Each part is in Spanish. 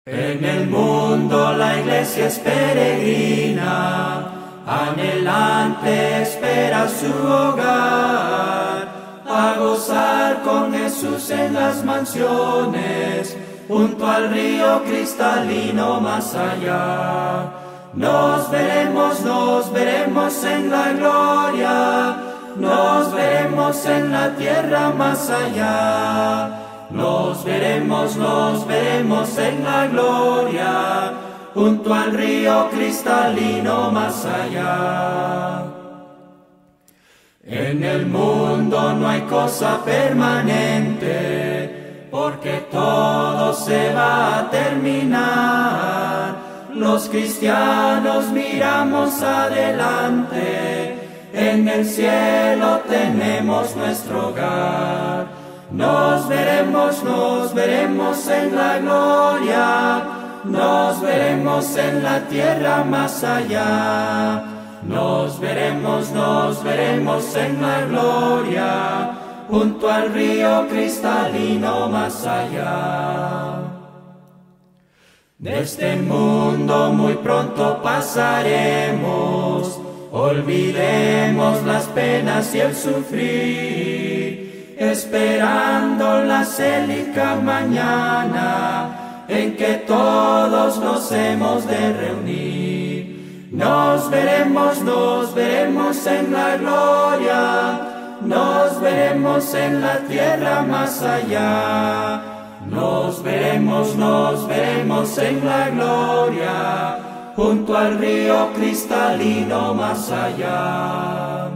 En el mundo la iglesia es peregrina, anhelante espera su hogar, a gozar con Jesús en las mansiones, junto al río cristalino más allá. Nos veremos en la gloria, nos veremos en la tierra más allá. Nos veremos en la gloria, junto al río cristalino más allá. En el mundo no hay cosa permanente, porque todo se va a terminar. Los cristianos miramos adelante, en el cielo tenemos nuestro hogar. Nos veremos en la gloria, nos veremos en la tierra más allá. Nos veremos en la gloria, junto al río cristalino más allá. De este mundo muy pronto pasaremos, olvidemos las penas y el sufrir, esperando la célica mañana en que todos nos hemos de reunir. Nos veremos en la gloria, nos veremos en la tierra más allá. Nos veremos en la gloria, junto al río cristalino más allá.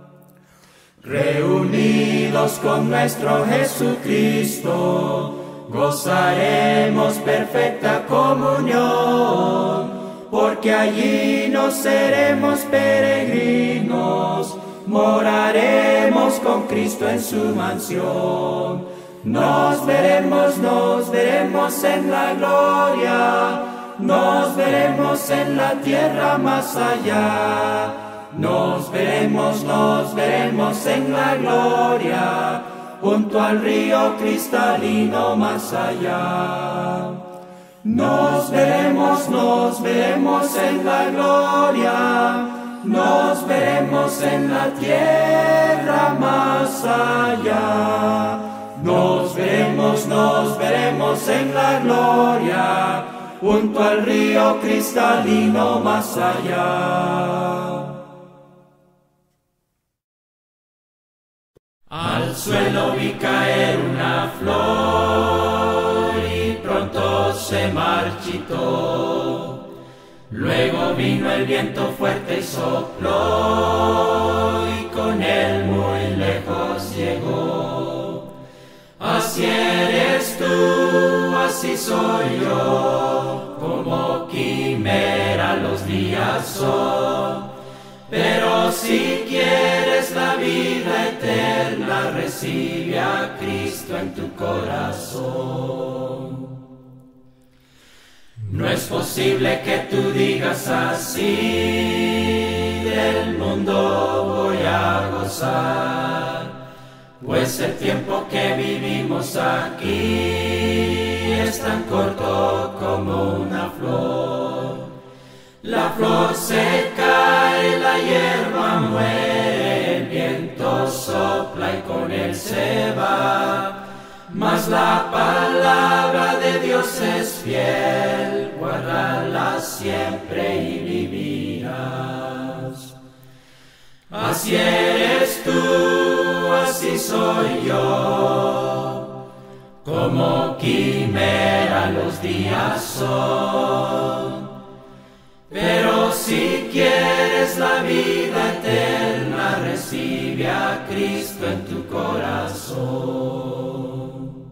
Reunidos con nuestro Jesucristo, gozaremos perfecta comunión, porque allí no seremos peregrinos, moraremos con Cristo en su mansión. Nos veremos en la gloria, nos veremos en la tierra más allá. Nos veremos en la gloria, junto al río cristalino más allá. Nos veremos en la gloria, nos veremos en la tierra más allá. Nos veremos en la gloria, junto al río cristalino más allá. Al suelo vi caer una flor y pronto se marchitó. Luego vino el viento fuerte y sopló y con él muy lejos llegó. Así eres tú, así soy yo, como quimera los días son. Pero si quieres la vida eterna, recibe a Cristo en tu corazón. No es posible que tú digas así, del mundo voy a gozar, pues el tiempo que vivimos aquí es tan corto como una flor. La flor se cae, la hierba muere, el viento sopla y con él se va. Mas la palabra de Dios es fiel, guárdala siempre y vivirás. Así eres tú, así soy yo, como quimera los días son. Pero si quieres la vida eterna, recibe a Cristo en tu corazón.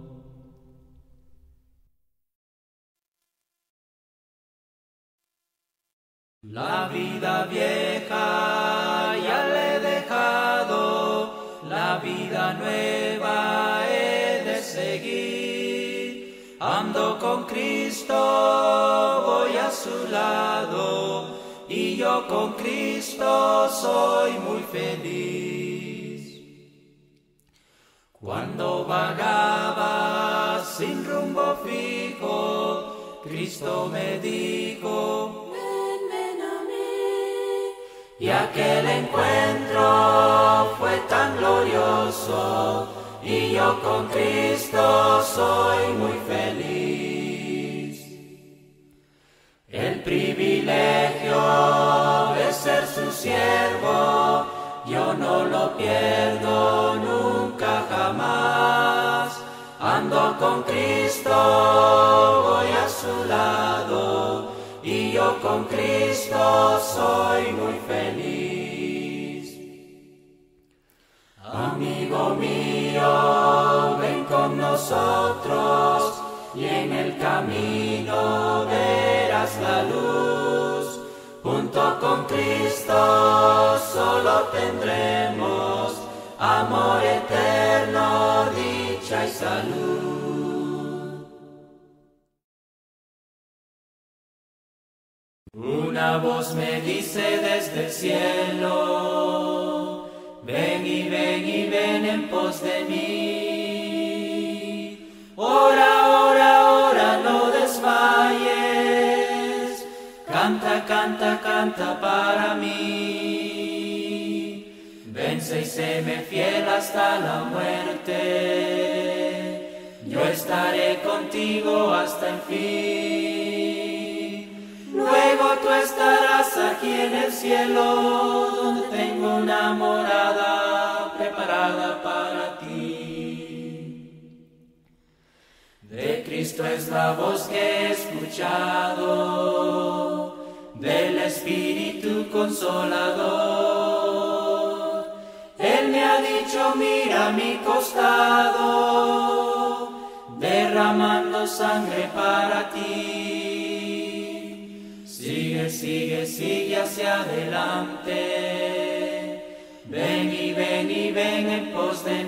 La vida vieja ya le he dejado, la vida nueva he de seguir. Ando con Cristo, voy a su lado, y yo con Cristo soy muy feliz. Cuando vagaba sin rumbo fijo, Cristo me dijo, ven a mí. Y aquel encuentro fue tan glorioso, y yo con Cristo soy muy feliz. El privilegio de ser su siervo, yo no lo pierdo nunca jamás. Ando con Cristo, voy a su lado, y yo con Cristo soy muy feliz. Amigo mío, ven con nosotros, y en el camino verás la luz. Junto con Cristo solo tendremos amor eterno, dicha y salud. Una voz me dice desde el cielo, ven y ven y ven en pos de mí. Ora, ora, ora, no desmayes, canta, canta, canta para mí. Vence y séme fiel hasta la muerte, yo estaré contigo hasta el fin. Luego tú estarás aquí en el cielo, donde tengo una morada preparada para ti. De Cristo es la voz que he escuchado, del Espíritu Consolador. Él me ha dicho, mira mi costado, derramando sangre para ti. Sigue, sigue, sigue hacia adelante, ven y ven y ven en pos de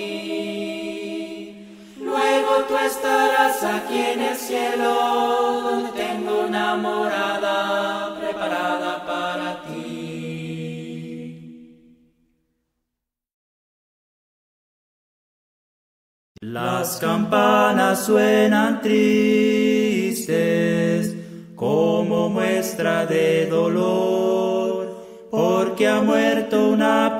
mí. Luego tú estarás aquí en el cielo, donde tengo una morada preparada para ti. Las campanas suenan tristes, como muestra de dolor, porque ha muerto una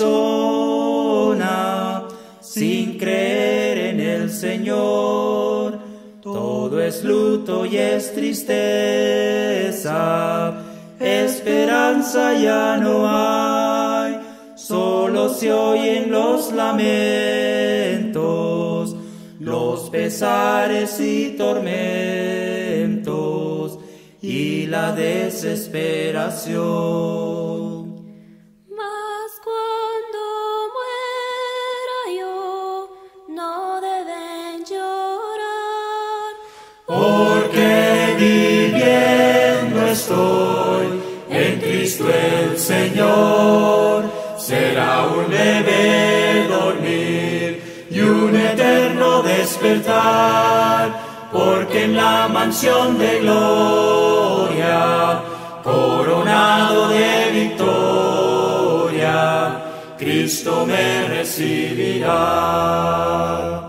persona sin creer en el Señor. Todo es luto y es tristeza, esperanza ya no hay, solo se oyen los lamentos, los pesares y tormentos, y la desesperación. Mas cuando muera yo, no deben llorar, Porque viviendo estoy en Cristo el Señor, será un leve dormir y un eterno despertar, porque en la mansión de gloria, coronado de victoria, Cristo me recibirá.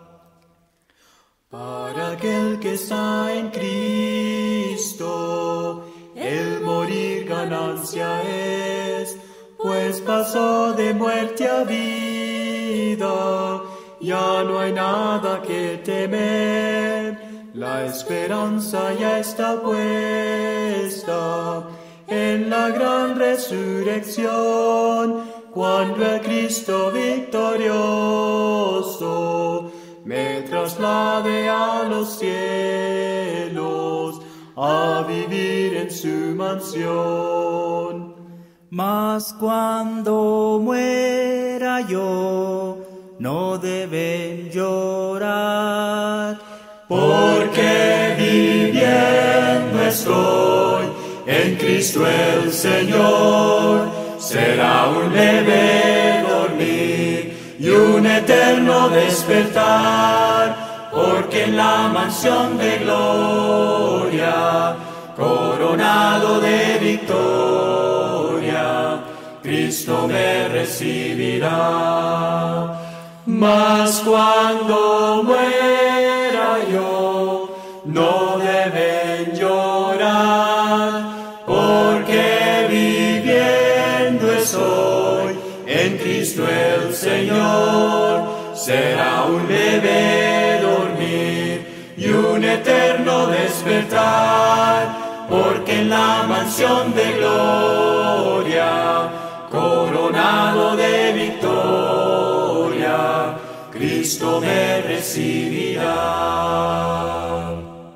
Para aquel que está en Cristo, el morir ganancia es, pues pasó de muerte a vida, ya no hay nada que temer, la esperanza ya está puesta en la gran resurrección, cuando el Cristo victorioso me traslade a los cielos, a vivir en su mansión. Mas cuando muera yo, no deben llorar, Porque viviendo estoy en Cristo el Señor, será un leve dormir y un eterno despertar, porque en la mansión de gloria, coronado de victoria, Cristo me recibirá. Mas cuando muera yo, no debe será un leve dormir y un eterno despertar, porque en la mansión de gloria, coronado de victoria, Cristo me recibirá.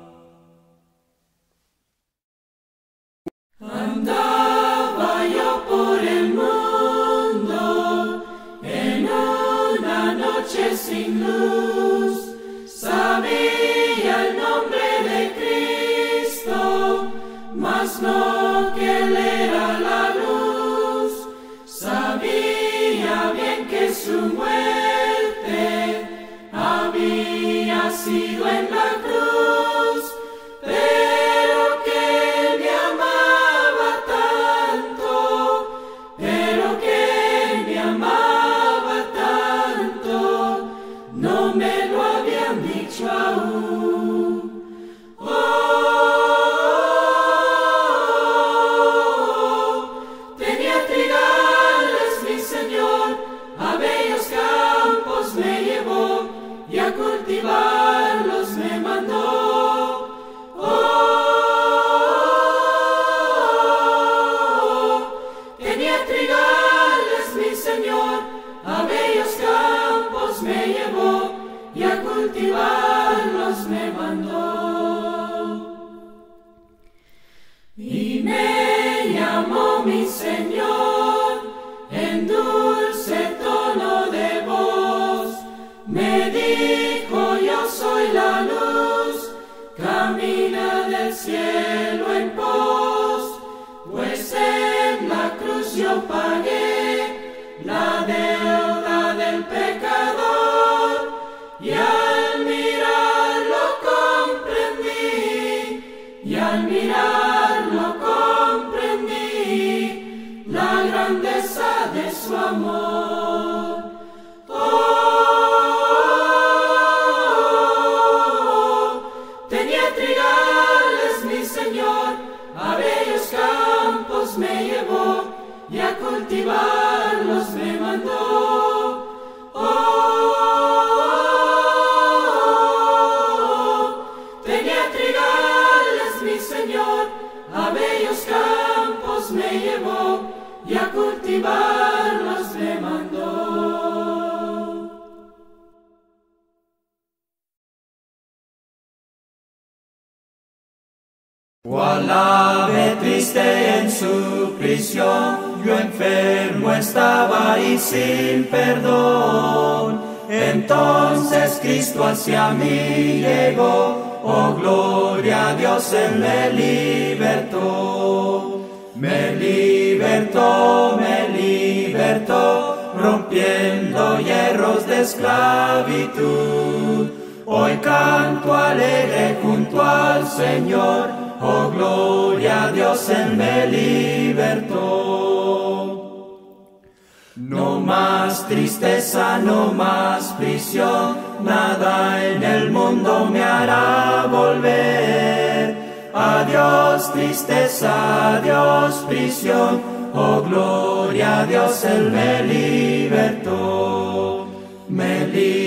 Andaba yo por el mundo en una noche sin luz, sabía el nombre de Cristo, mas no que Él era la luz. Sabía bien que su muerte había sido en la cruz, pero que Él me amaba tanto, pero que Él me amaba tanto, no me lo habían dicho aún. Tenía trigales mi Señor, a bellos campos me llevó y a cultivarlos me mandó. Tenía trigales mi Señor, a bellos campos me llevó y a cultivarlos me mandó. Y me llamó mi Señor en dulce tono de voz, me dijo: yo soy la luz, camina del cielo en pos, pues en la cruz yo pagué la deuda del pecador, y al mirarlo comprendí, y al mirarlo comprendí la grandeza de su amor. Tenía trigales mi Señor, a bellos campos me llevó y a cultivarlos me mandó. Tenía trigales mi Señor, a bellos campos me llevó y a cultivarlos me mandó. Cuál ave triste en su prisión, yo enfermo estaba y sin perdón. Entonces Cristo hacia mí llegó, oh gloria a Dios, Él me libertó. Me libertó, rompiendo hierros de esclavitud. Hoy canto alegre junto al Señor, oh gloria a Dios, Él me libertó. No más tristeza, no más prisión, nada en el mundo me hará volver. Adiós tristeza, adiós prisión, oh gloria a Dios, Él me libertó. Me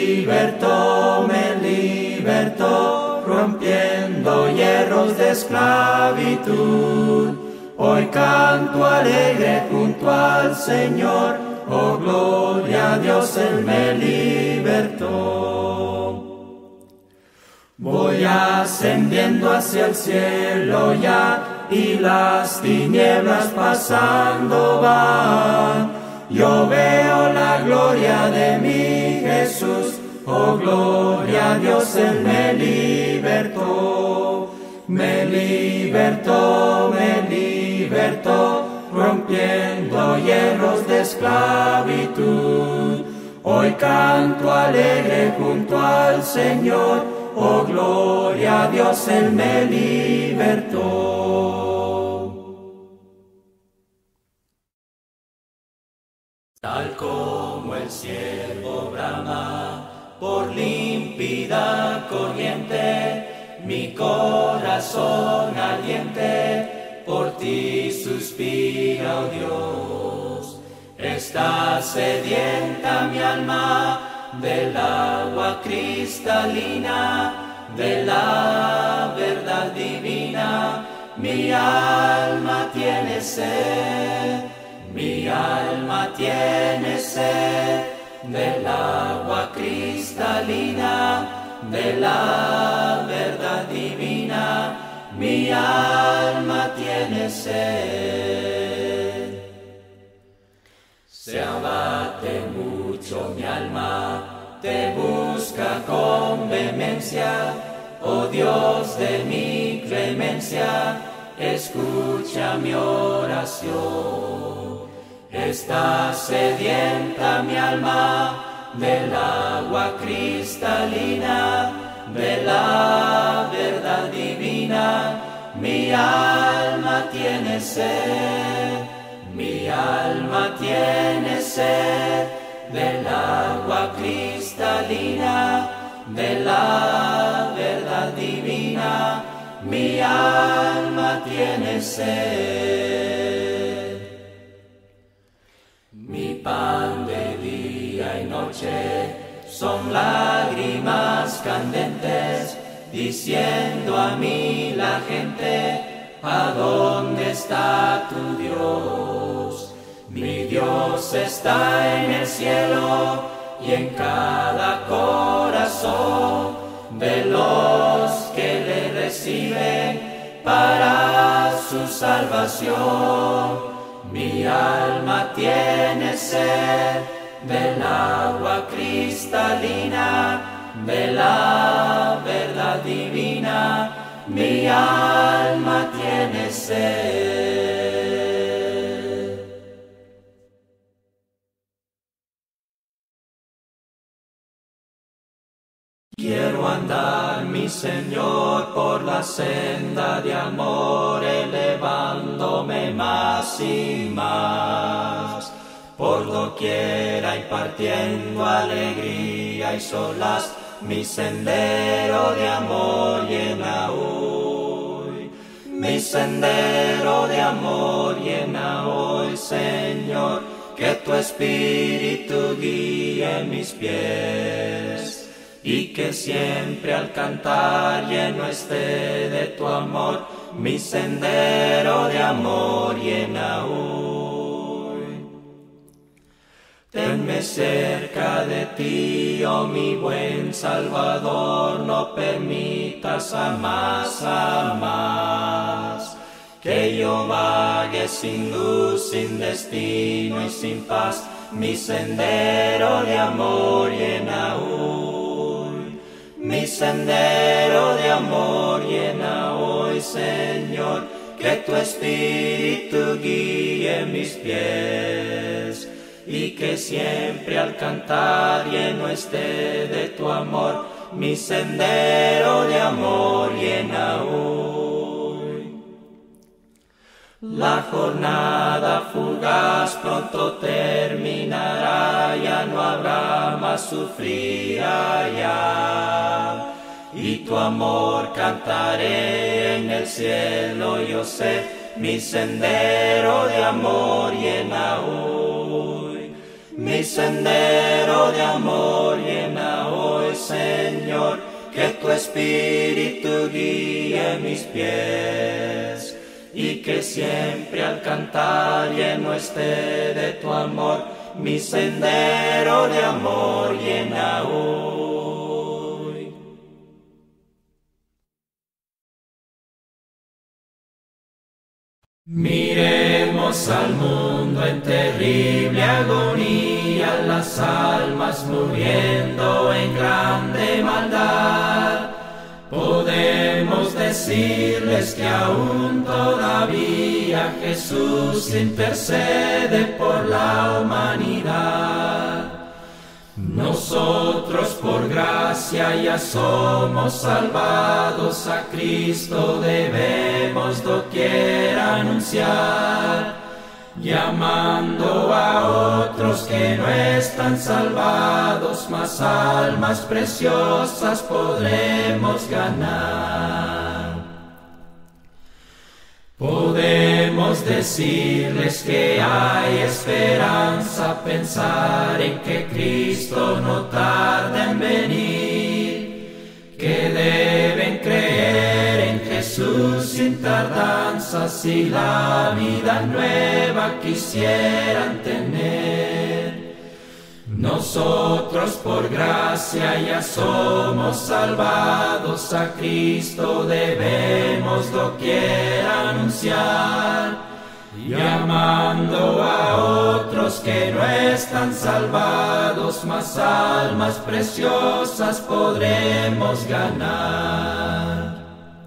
libertó, rompiendo hierros de esclavitud. Hoy canto alegre junto al Señor, oh gloria a Dios, Él me libertó. Voy ascendiendo hacia el cielo ya, y las tinieblas pasando van. Yo veo la gloria de mi Jesús, oh gloria a Dios, Él me libertó. Me libertó, rompiendo hierros de esclavitud. Hoy canto alegre junto al Señor, oh gloria a Dios, Él me libertó. Tal como el ciervo brama por límpida corriente, mi corazón ardiente por ti suspira, oh Dios. Está sedienta mi alma del agua cristalina, de la verdad divina. Mi alma tiene sed, mi alma tiene sed, del agua cristalina, de la verdad divina. Mi alma tiene sed. Se abate mucho mi alma, te busca con vehemencia. Oh Dios de mi clemencia, escucha mi oración. Está sedienta mi alma del agua cristalina, de la verdad divina. Mi alma tiene sed, mi alma tiene sed, del agua cristalina, de la verdad divina. Mi alma tiene sed. Mi pan de día y noche son lágrimas candentes, diciendo a mí la gente: ¿a dónde está tu Dios? Mi Dios está en el cielo y en cada corazón de los que le reciben para su salvación. Mi alma tiene sed del agua cristalina, de la verdad divina. Mi alma tiene sed. Quiero andar, mi Señor, por la senda de amor, elevándome más y más. Por doquiera impartiendo alegría y solaz, mi sendero de amor llena hoy. Mi sendero de amor llena hoy, Señor, que tu Espíritu guíe mis pies. Y que siempre al cantar lleno esté de tu amor, mi sendero de amor llena hoy. Tenme cerca de ti, oh mi buen Salvador, no permitas jamás, jamás, que yo vague sin luz, sin destino y sin paz. Mi sendero de amor llena hoy. Mi sendero de amor llena hoy, Señor, que tu Espíritu guíe mis pies. Y que siempre al cantar lleno esté de tu amor, mi sendero de amor llena hoy. La jornada fugaz pronto terminará, ya no habrá más sufrir allá. Y tu amor cantaré en el cielo, yo sé, mi sendero de amor llena hoy. Mi sendero de amor llena hoy, Señor, que tu Espíritu guíe mis pies. Y que siempre al cantar lleno esté de tu amor, mi sendero de amor llena hoy. Miremos al mundo en terrible agonía, las almas muriendo en grande maldad. Podemos decirles que aún todavía Jesús intercede por la humanidad. Nosotros por gracia ya somos salvados, a Cristo debemos doquier anunciar, llamando a otros que no están salvados, más almas preciosas podremos ganar. Podemos decirles que hay esperanza, pensar en que Cristo no tarda en venir, que deben creer en Jesús sin tardanza si la vida nueva quisieran tener. Nosotros por gracia ya somos salvados, a Cristo debemos doquier anunciar, llamando a otros que no están salvados, más almas preciosas podremos ganar.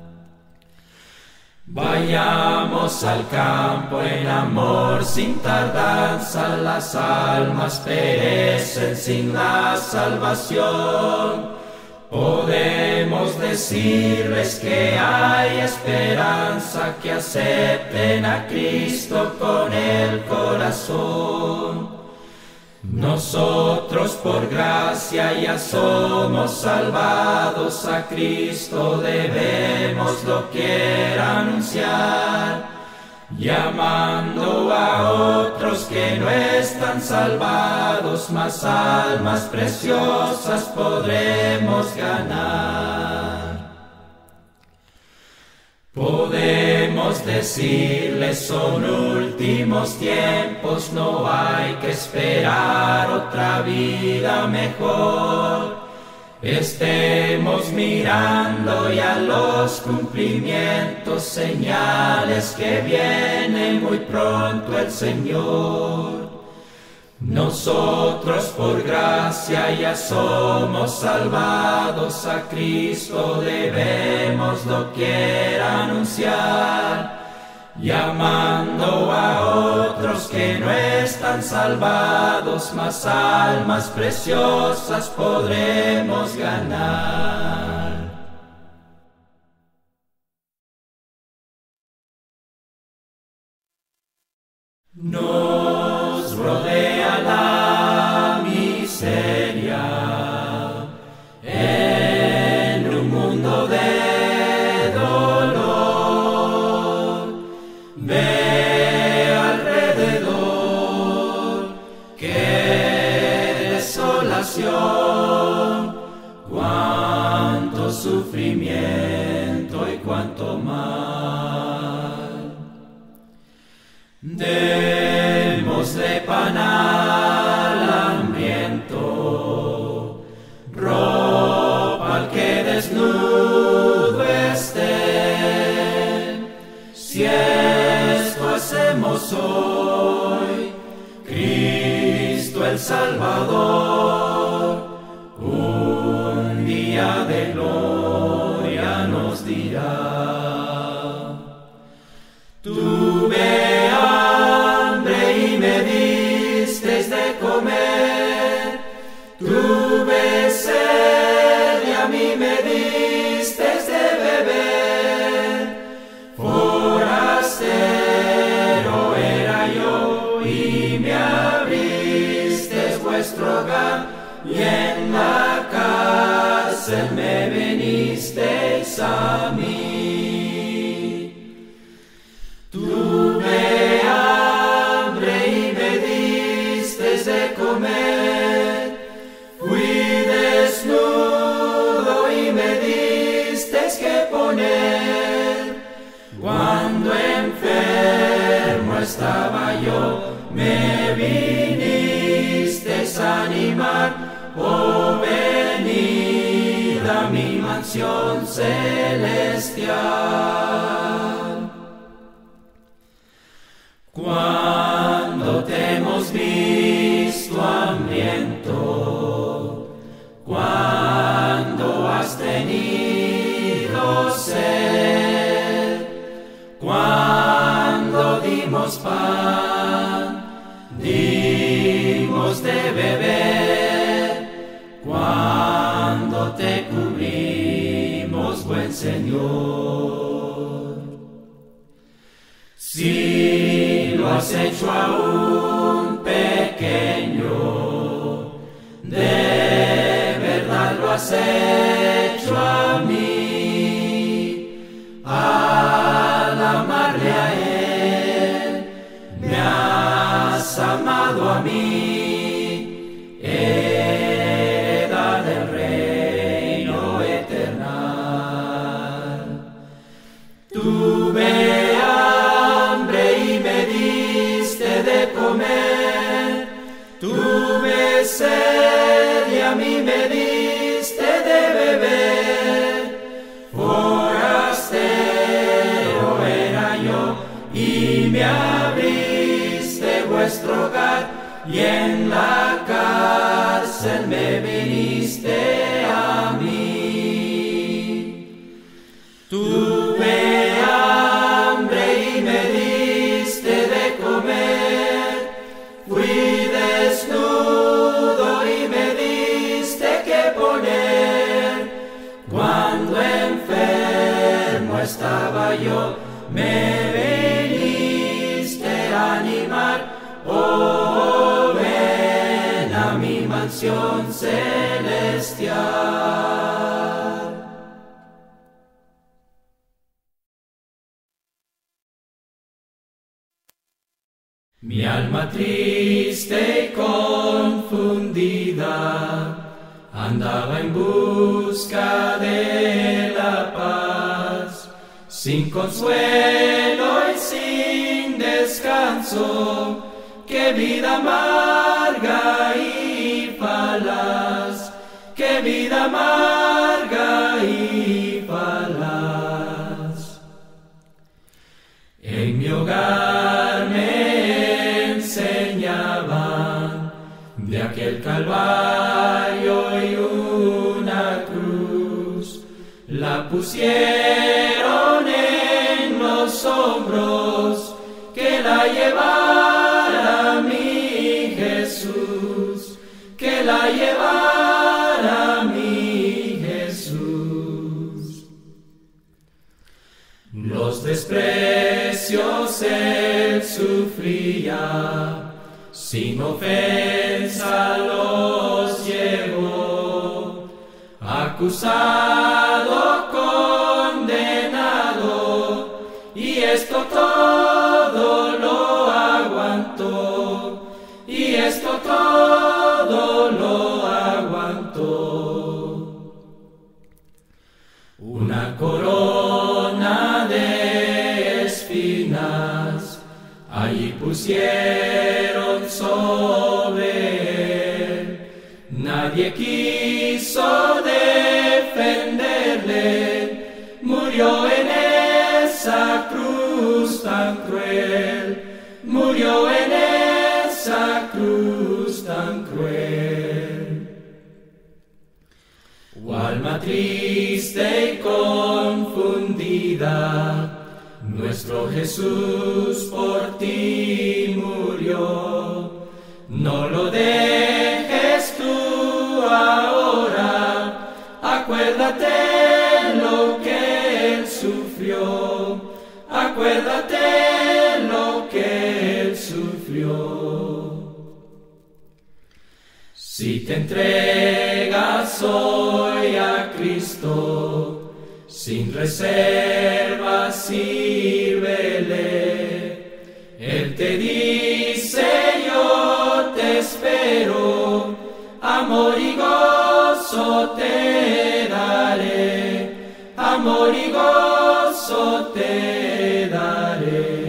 Vayamos al campo en amor sin tardanza, las almas perecen sin la salvación. Podemos decirles que hay esperanza, que acepten a Cristo con el corazón. Nosotros por gracia ya somos salvados, a Cristo debemos doquier anunciar, llamando a otros que no están salvados, más almas preciosas podremos ganar. Podemos decirles son últimos tiempos, no hay que esperar otra vida mejor. Estemos mirando ya los cumplimientos, señales que viene muy pronto el Señor. Nosotros por gracia ya somos salvados, a Cristo debemos doquier anunciar, llamando a otros que no están salvados, más almas preciosas podremos ganar. Nos rodea la miseria en un mundo de dolor. Ve alrededor, qué desolación, cuánto sufrimiento y cuánto mal. Démosle pan al hambriento, ropa al que desnudo esté. Si esto hacemos hoy, Cristo el Salvador, un día de gloria nos dirá. Tuve hambre y me disteis de comer, tuve sed y a mí me disteis de beber. Forastero era yo y me abristeis vuestro hogar, y en la cárcel me venisteis a mí. Tuve hambre y me disteis de comer, fui desnudo y me disteis que poner. Cuando enfermo estaba yo, me vinisteis a animar. Oh, venid a mi mansión celestial. Cuando te hemos visto hambriento, cuando has tenido sed, cuando dimos pan, dimos de beber, cuando te cubrimos, buen Señor. Si lo has hecho a un pequeño, de verdad lo has hecho a mí. Al amarle a Él, a mí, heredad del reino eterno. Tuve hambre y me diste de comer, tuve sed y a mí me diste de beber, forastero era yo y me abriste vuestro hogar, y en la cárcel me viniste a mí. Tuve hambre y me diste de comer, fui desnudo y me diste que poner. Cuando enfermo estaba yo, me viniste a animar. Oh, ven a mi mansión celestial. Mi alma triste y confundida andaba en busca de la paz, sin consuelo y sin descanso. ¡Qué vida amarga y falaz! ¡Qué vida amarga y falaz! En mi hogar me enseñaban de aquel calvario y una cruz, la pusieron en los hombros, que la llevara mi Jesús, que la llevara mi Jesús. Los desprecios él sufría, sin ofensa los llevó, acusado, condenado, y esto todo lo aguantó, y esto todo lo aguantó. Una corona de espinas allí pusieron sobre él, nadie quiso defenderle, murió en esa cruz tan cruel, murió en esa cruz tan cruel. Oh, alma triste y confundida, nuestro Jesús por ti murió. No lo dejes tú ahora, acuérdate lo que Él sufrió, acuérdate lo que Él sufrió. Si te entregas hoy a Cristo, sin reservas sírvele. Él te dice: yo te espero, amor y gozo te daré, amor y gozo te daré.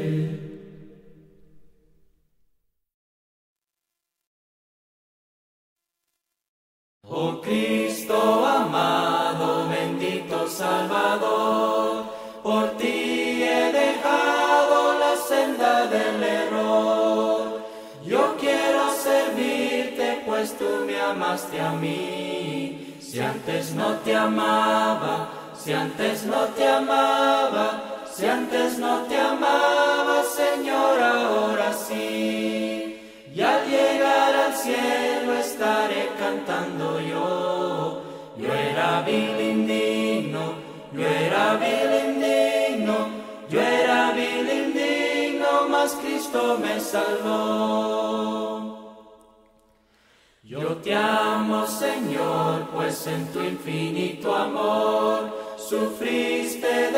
Oh Cristo amado, bendito Salvador, por ti he dejado la senda del error. Yo quiero servirte, pues tú me amaste a mí. Si antes no te amaba, si antes no te amaba, si antes no te amaba, Señor, ahora sí. Y al llegar al cielo estaré cantando yo. Yo era vil indigno, yo era vil indigno, yo era vil indigno, mas Cristo me salvó. Yo te amo, Señor, pues en tu infinito amor sufriste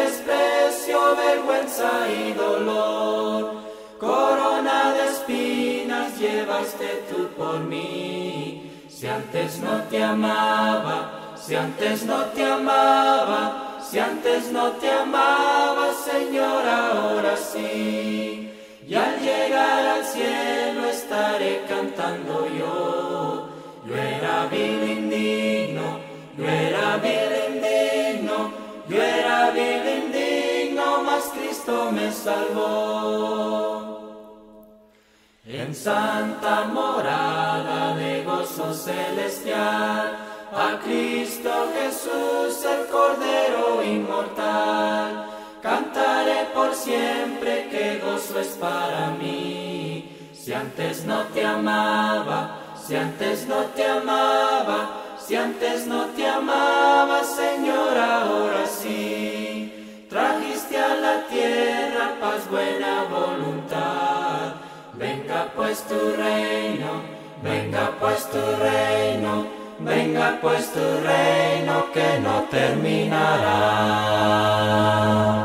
desprecio, vergüenza y dolor. Corona de espinas llevaste tú por mí. Si antes no te amaba, si antes no te amaba, si antes no te amaba, Señor, ahora sí. Y al llegar al cielo estaré cantando yo. Yo era vil indigno, yo era vil indigno, yo era vil indigno, mas Cristo me salvó. En santa morada de gozo celestial, a Cristo Jesús el Cordero inmortal, cantaré por siempre que gozo es para mí. Si antes no te amaba, si antes no te amaba, si antes no te amaba, Señor, ahora sí. Trajiste a la tierra paz, buena voluntad. Venga pues tu reino, venga pues tu reino, venga pues tu reino que no terminará.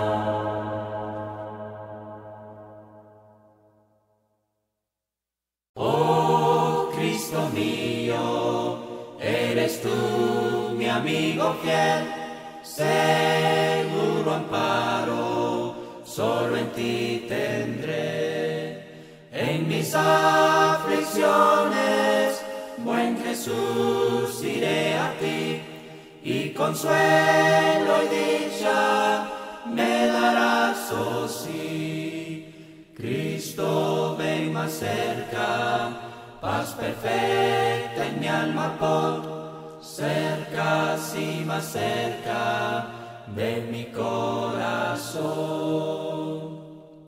Oh Cristo mío, eres tú mi amigo fiel, seguro amparo, solo en ti tendré. En mis aflicciones, buen Jesús, iré a ti, y consuelo y dicha me darás, oh sí. Cristo, ven más cerca, paz perfecta en mi alma pon, cerca, sí, más cerca de mi corazón.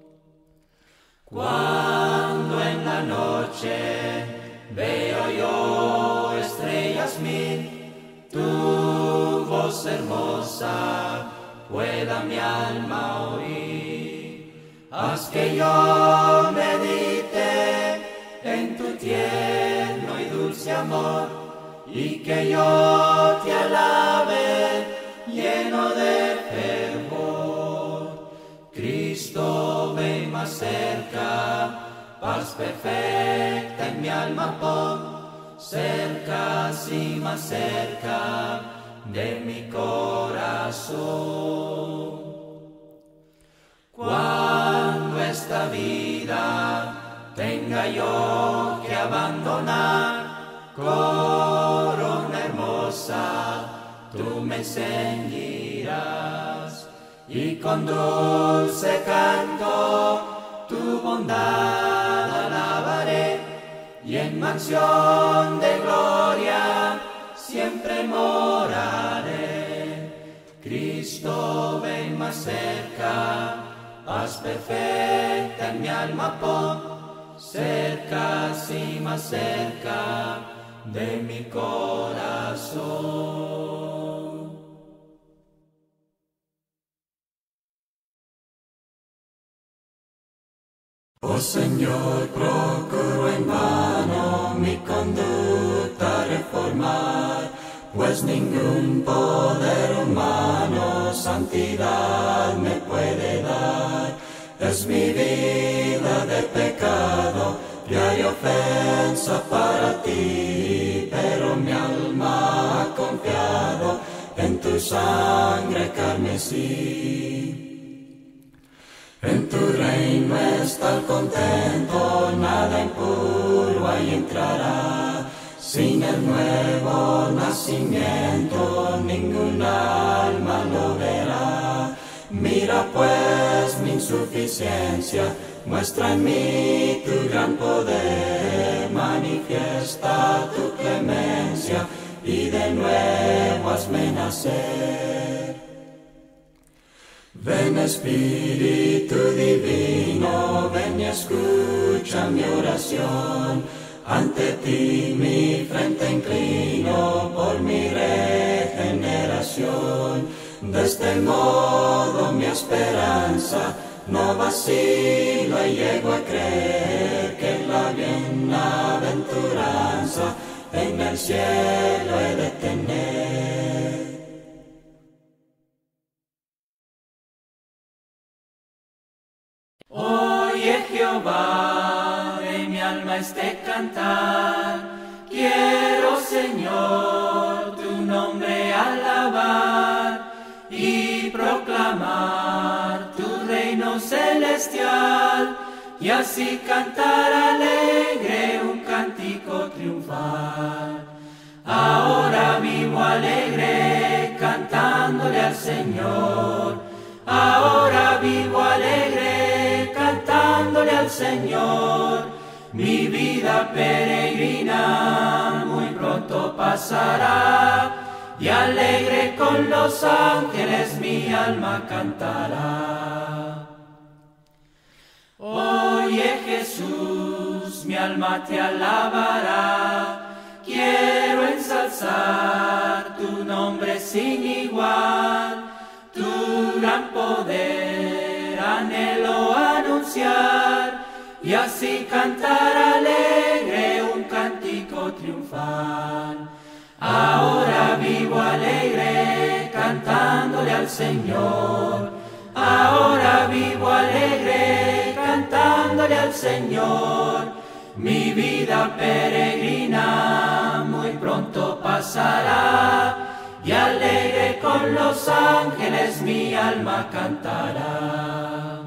Cuando en la noche veo yo estrellas mil, tu voz hermosa pueda mi alma oír. Haz que yo medite en tu tierno y dulce amor, y que yo te alabe lleno de fervor. Cristo, ven más cerca, paz perfecta en mi alma pon, cerca, sí, más cerca de mi corazón. Cuando esta vida tenga yo que abandonar, corona hermosa, tú me ceñirás, y con dulce canto tu bondad alabaré, y en mansión de gloria siempre moraré. Cristo, ven más cerca, paz perfecta en mi alma pon, cerca, sí, más cerca de mi corazón. Oh Señor, procuro en vano mi conducta reformar, pues ningún poder humano santidad me puede dar. Es mi vida de pecado, diaria ofensa para ti, pero mi alma ha confiado en tu sangre carmesí. En tu reino está el contento, nada impuro ahí entrará. Sin el nuevo nacimiento, ningún alma lo verá. Mira pues mi insuficiencia, muestra en mí tu gran poder, manifiesta tu clemencia y de nuevo hazme nacer. Ven Espíritu Divino, ven y escucha mi oración. Ante ti mi frente inclino por mi regeneración. De este modo mi esperanza no vacilo y llego a creer que la bienaventuranza en el cielo he de tener. Oye Jehová de mi alma esté cantar. Quiero, Señor, tu nombre alabar y proclamar tu reino celestial, y así cantar alegre un cántico triunfal. Ahora vivo alegre cantándole al Señor. Ahora vivo alegre cantándole al Señor. Mi vida peregrina muy pronto pasará, y alegre con los ángeles mi alma cantará. Oye Jesús, mi alma te alabará. Quiero ensalzar tu nombre sin igual, tu gran poder anhelo anunciar, y así cantar alegre un cántico triunfal. Ahora vivo alegre cantándole al Señor. Ahora vivo alegre cantándole al Señor. Mi vida peregrina muy pronto pasará, y alegre con los ángeles mi alma cantará.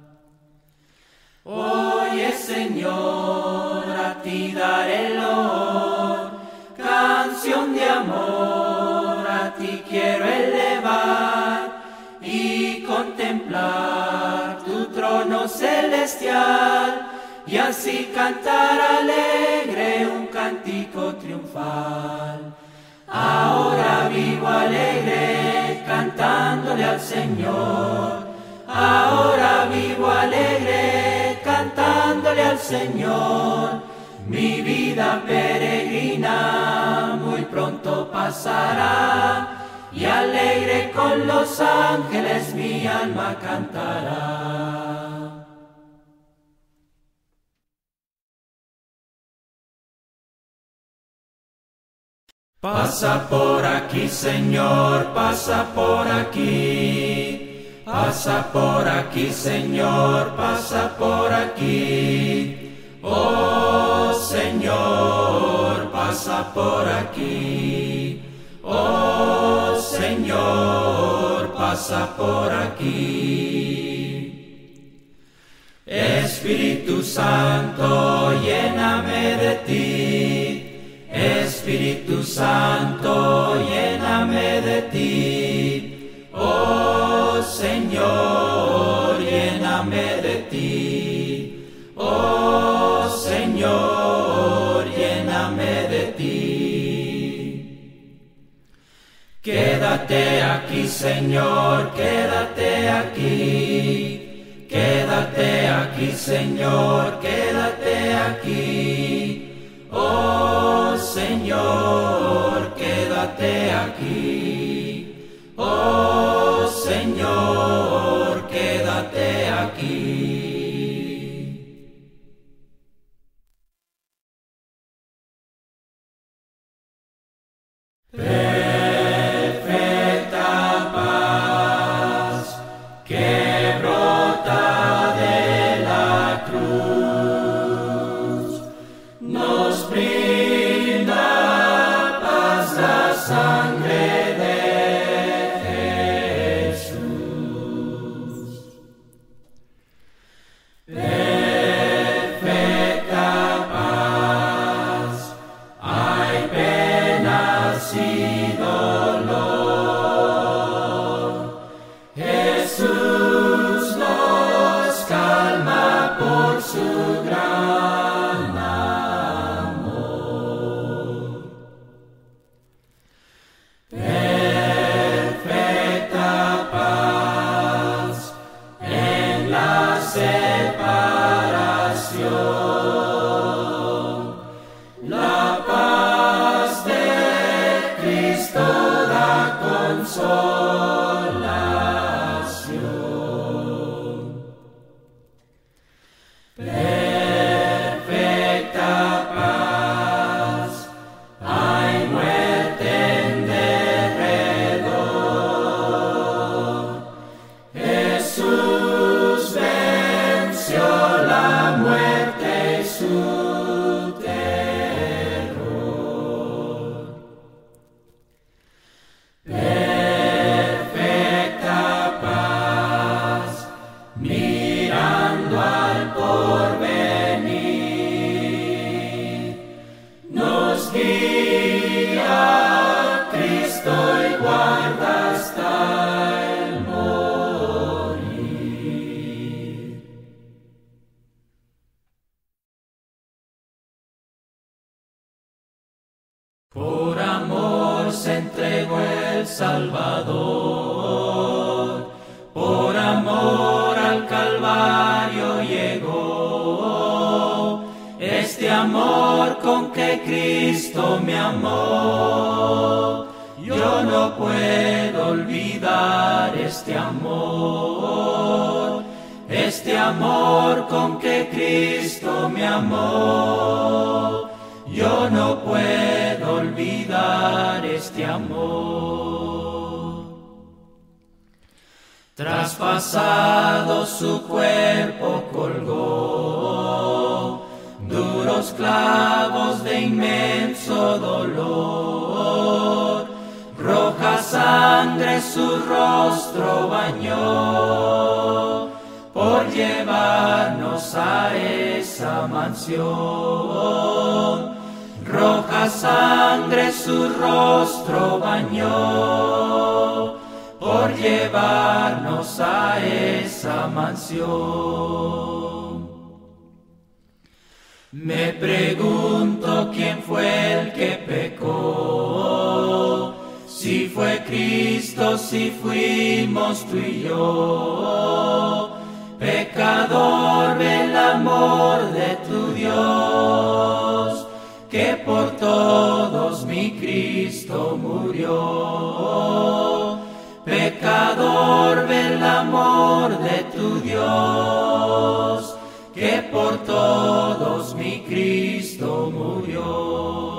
Oye Señor, a ti daré el loor, canción de amor a ti quiero elevar, y contemplar tu trono celestial, y así cantar alegre un cántico triunfal. Ahora vivo alegre cantándole al Señor. Ahora vivo alegre cantándole al Señor. Mi vida peregrina muy pronto pasará, y alegre con los ángeles mi alma cantará. Pasa por aquí, Señor, pasa por aquí. Pasa por aquí, Señor, pasa por aquí. Oh, Señor, pasa por aquí. Oh, Señor, pasa por aquí. Espíritu Santo, lléname de ti. Espíritu Santo, lléname de ti. Oh Señor, lléname de ti. Oh Señor, lléname de ti. Quédate aquí, Señor, quédate aquí. Quédate aquí, Señor, quédate aquí. Oh Señor, quédate aquí. Oh Señor, quédate aquí. Perfecta paz que brota de la cruz nos brinda paz la sangre de Jesús. Perfecta paz, hay penas y dolor. Jesús nos calma por su gran amor. Perfecta paz en la separación. La paz de Cristo da consolación. Perfecta paz, hay muerte en derredor. Jesús ven Por amor se entregó el Salvador, por amor al Calvario llegó. Este amor con que Cristo me amó, yo no puedo olvidar este amor con que Cristo me amó. Yo no puedo olvidar este amor. Traspasado su cuerpo colgó, duros clavos de inmenso dolor, roja sangre su rostro bañó, por llevarnos a esa mansión. Roja sangre su rostro bañó, por llevarnos a esa mansión. Me pregunto quién fue el que pecó, si fue Cristo, si fuimos tú y yo. Pecador, ve el amor de tu Dios, que por todos mi Cristo murió. Pecador, ve el amor de tu Dios, que por todos mi Cristo murió.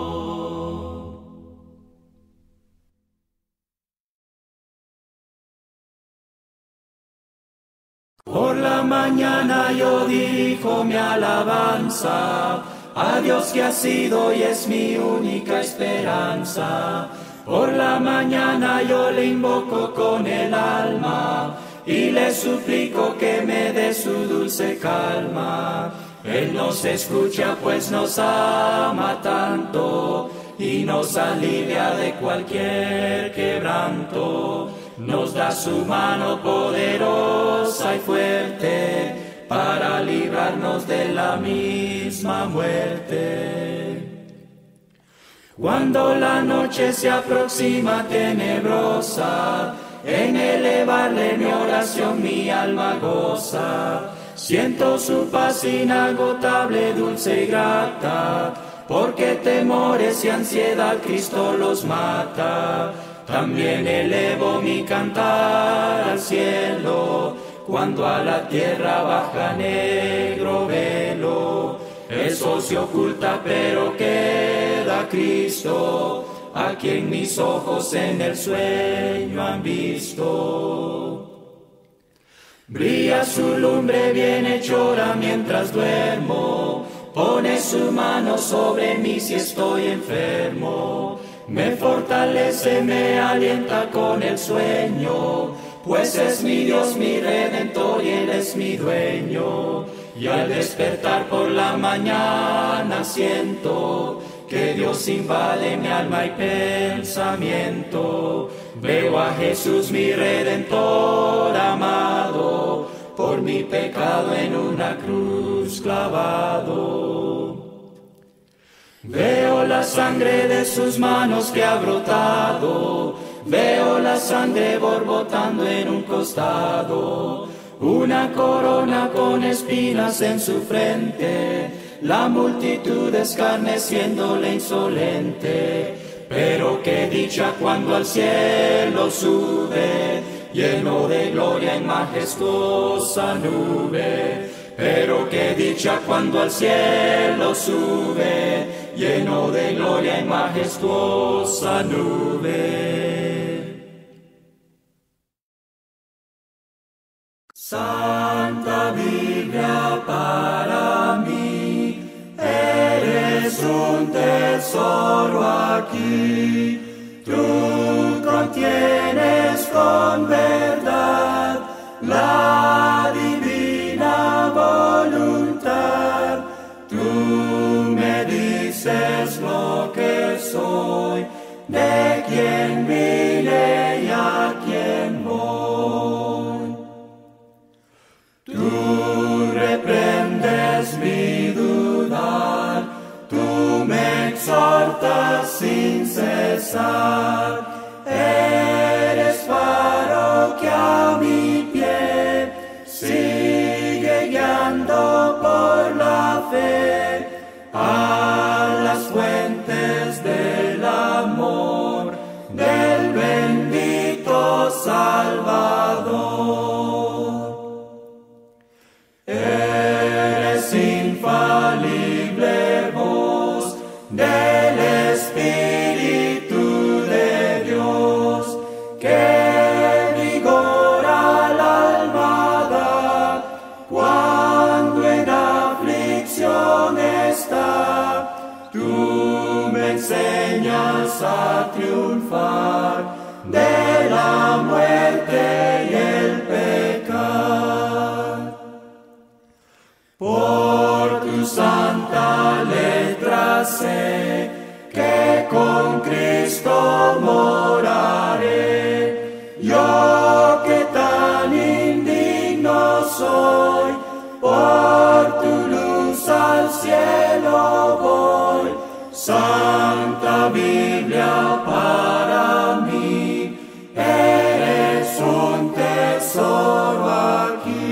Por la mañana yo dijo mi alabanza a Dios que ha sido y es mi única esperanza. Por la mañana yo le invoco con el alma y le suplico que me dé su dulce calma. Él nos escucha pues nos ama tanto y nos alivia de cualquier quebranto. Nos da su mano poderosa y fuerte para librarnos de la misma muerte. Cuando la noche se aproxima tenebrosa, en elevarle mi oración mi alma goza. Siento su paz inagotable, dulce y grata, porque temores y ansiedad Cristo los mata. También elevo mi cantar al cielo, cuando a la tierra baja negro velo. El sol se oculta pero queda Cristo, a quien mis ojos en el sueño han visto. Brilla su lumbre bienhechora mientras duermo, pone su mano sobre mí si estoy enfermo. Me fortalece, me alienta con el sueño, pues es mi Dios, mi Redentor y Él es mi dueño. Y al despertar por la mañana siento que Dios invade mi alma y pensamiento. Veo a Jesús, mi Redentor amado, por mi pecado en una cruz clavado. Veo la sangre de sus manos que ha brotado, veo la sangre borbotando en un costado, una corona con espinas en su frente, la multitud escarneciéndole insolente. Pero qué dicha cuando al cielo sube, lleno de gloria en majestuosa nube. Pero qué dicha cuando al cielo sube, lleno de gloria en majestuosa nube. Santa Biblia para mí, eres un tesoro aquí. Tú contienes con verdad la divina voluntad. Tú me dices lo que soy, de quién vine y a quién voy. Tú reprendes mi dudar, tú me exhortas sin enderezar. Eres faro que a mi pie sigue guiando por la fe a las fuentes del amor del bendito Salvador. Eres infalible voz del Espíritu de Dios, que vigora al alma da cuando en aflicción está. Tú me enseñas a triunfar de la muerte y el pecado. Por tu santa letra sé que con Cristo moraré. Yo que tan indigno soy, por tu luz al cielo voy. Santa Biblia para mí, eres un tesoro aquí.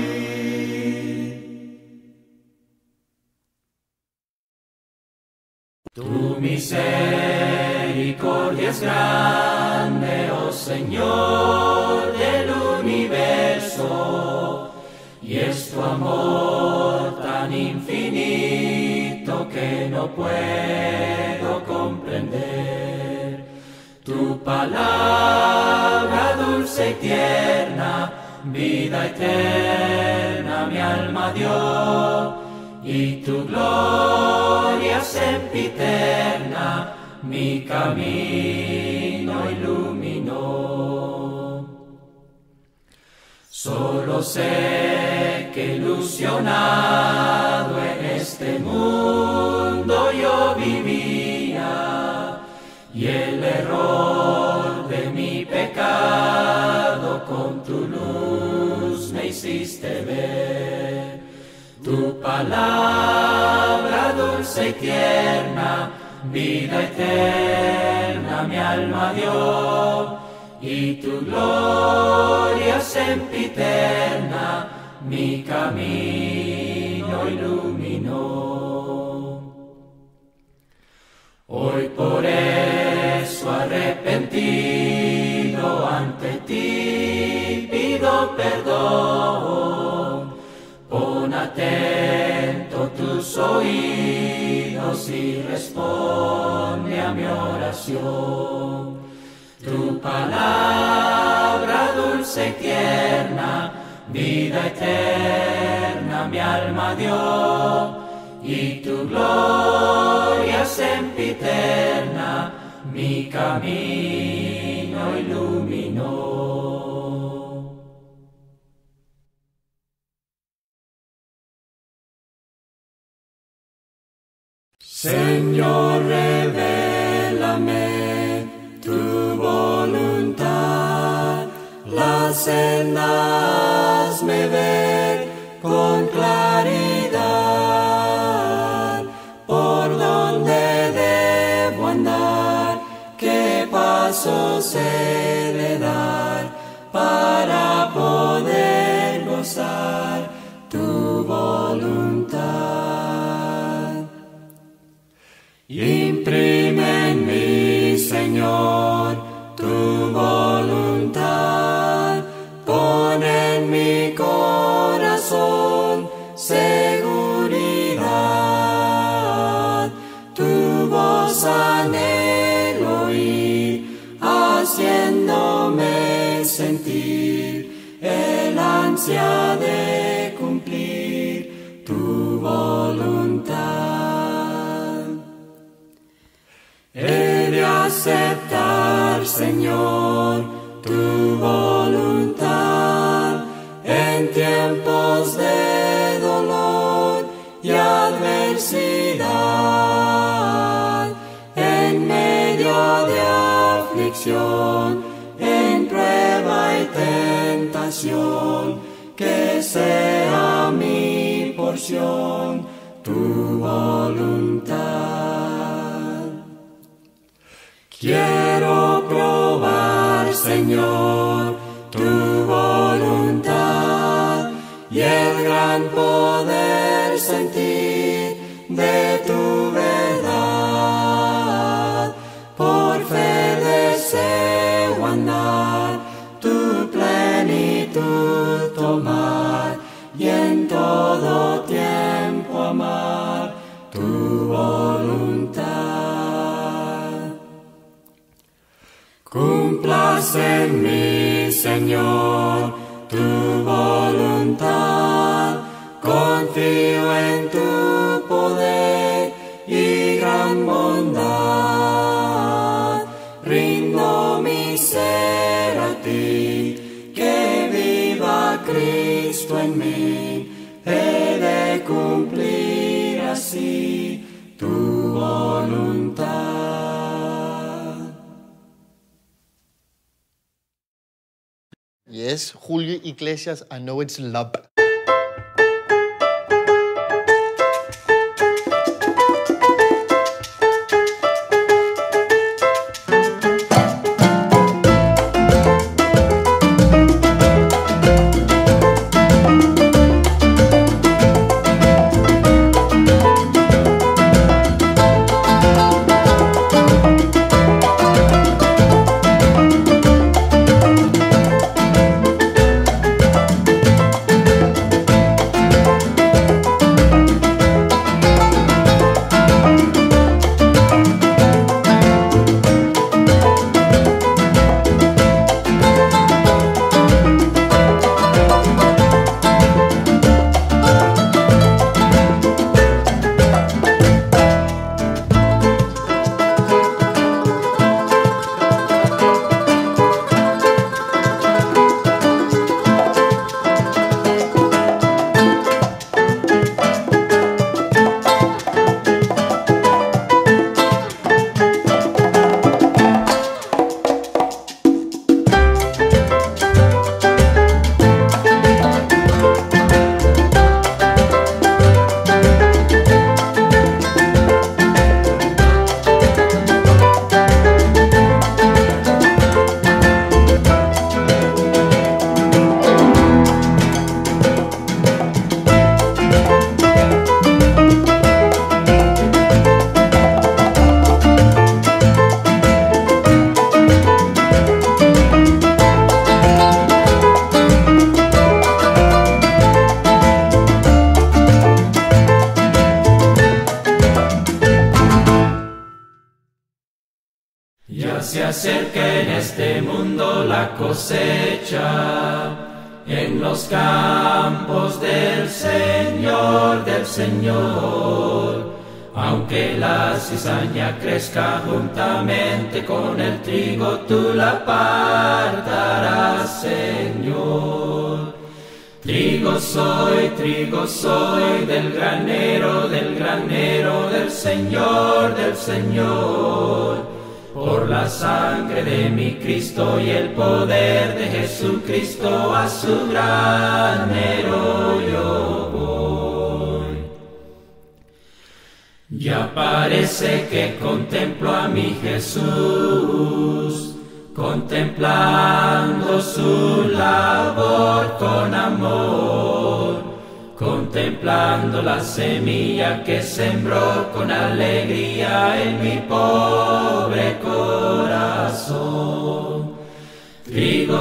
Tu misericordia es grande, oh Señor del universo, y es tu amor tan infinito que no puedo comprender. Tu palabra dulce y tierna, vida eterna mi alma dio, y tu gloria sempiterna mi camino iluminó. Solo sé que ilusionado en este mundo yo vivía, y el error de mi pecado con tu luz me hiciste ver. Tu palabra dulce y tierna, vida eterna mi alma dio, y tu gloria sempiterna mi camino iluminó. Hoy por eso arrepentido ante ti pido perdón. Pon atento tus oídos y responde a mi oración. Tu palabra dulce y tierna, vida eterna mi alma dio, y tu gloria sempiterna mi camino iluminó. Señor, revélame tu voluntad, las sendas hazme ver con claridad, por donde debo andar, qué pasos he de dar para poder gozar tu voluntad. Imprime en mí, Señor, tu voluntad, pon en mi corazón seguridad, tu voz anhelo oír, haciéndome sentir el ansia de cumplir tu voluntad. He de aceptar, Señor, tu voluntad en tiempos de dolor y adversidad, en medio de aflicción, en prueba y tentación, que sea mi porción tu voluntad. Quiero Señor, tu voluntad y el gran poder sentir de tu verdad. Por fe deseo andar, tu plenitud tomar y en todo tiempo amar tu voluntad. Cúmplase en mí, Señor, tu voluntad. Confío en tu poder y gran bondad. Rindo mi ser a ti, que viva Cristo en mí. He de cumplir así tu voluntad. Yes, Julio Iglesias, I know it's love. Ya se acerca en este mundo la cosecha, en los campos del Señor, del Señor. Aunque la cizaña crezca juntamente con el trigo, tú la apartarás, Señor. Trigo soy del granero del Señor, del Señor. Por la sangre de mi Cristo y el poder de Jesucristo, a su granero yo voy. Ya parece que contemplo a mi Jesús, contemplando su labor con amor, contemplando la semilla que sembró con alegría en mi pobre corazón. Trigo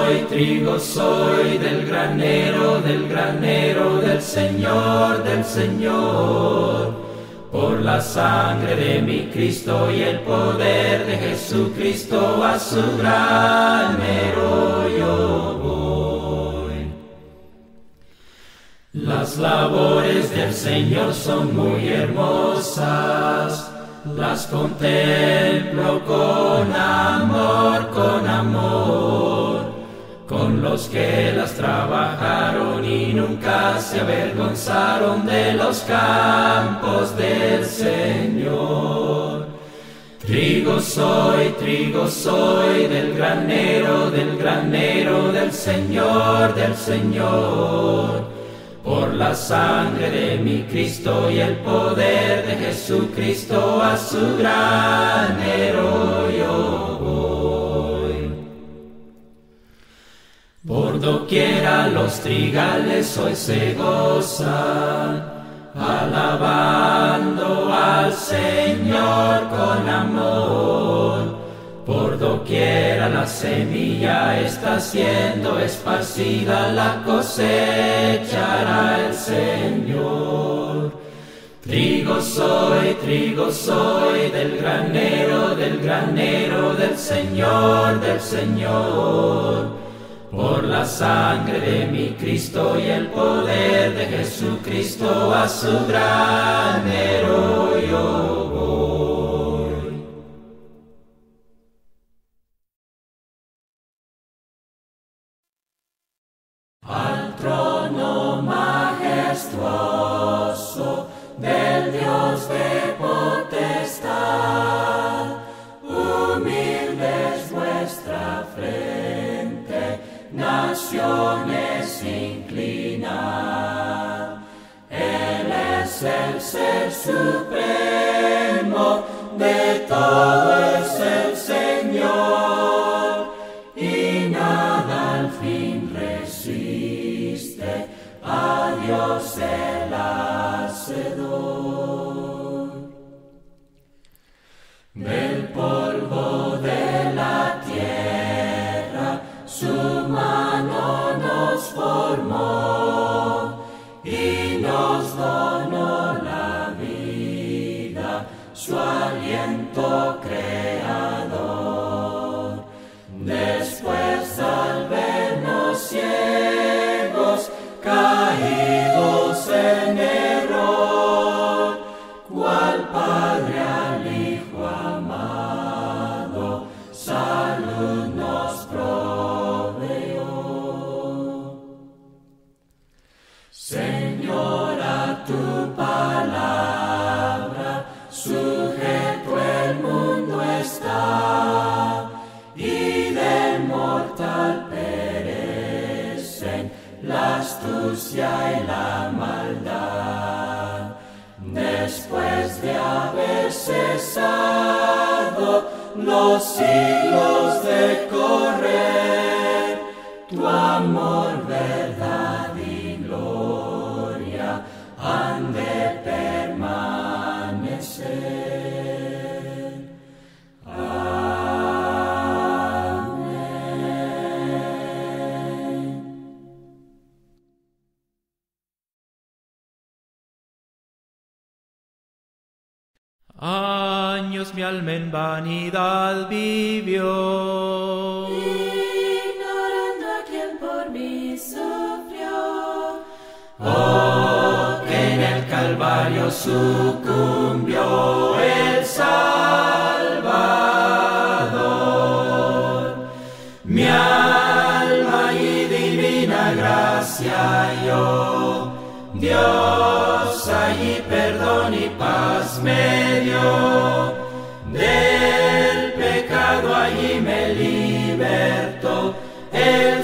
soy del granero del Señor, del Señor. Por la sangre de mi Cristo y el poder de Jesucristo, a su granero yo voy. Las labores del Señor son muy hermosas, las contemplo con amor, con los que las trabajaron y nunca se avergonzaron de los campos del Señor. Trigo soy del granero del Señor, del Señor. Por la sangre de mi Cristo y el poder de Jesucristo, a su granero yo voy. doquiera los trigales hoy se gozan, alabando al Señor con amor. Por doquiera la semilla está siendo esparcida, la cosechará el Señor. Trigo soy del granero del Señor, del Señor. Por la sangre de mi Cristo y el poder de Jesucristo, a su granero yo voy. Al trono majestuoso del Dios de potestad, humilde es vuestra frente, naciones inclinad. Él es el ser supremo, de todo es el Señor, y nada al fin resiste a Dios el Hacedor. Del polvo de la tierra su mano nos formó y nos donó la vida, su aliento creador. Después al vernos ciegos, caídos en error, cual Padre al Hijo amado, salud nos proveyó. Señor, a tu palabra sujeto el mundo está, y del mortal perecen la astucia y la maldad. Después de haber cesado los siglos de correr, tu amor, verdad y gloria han de permanecer. Amén. Años mi alma en vanidad vivió, ignorando a quien por mí sufrió. Oh, que en el Calvario sucumbió el Salvador. Mi alma y divina gracia yo, Dios allí perdón y paz me dio. Del pecado allí me libertó el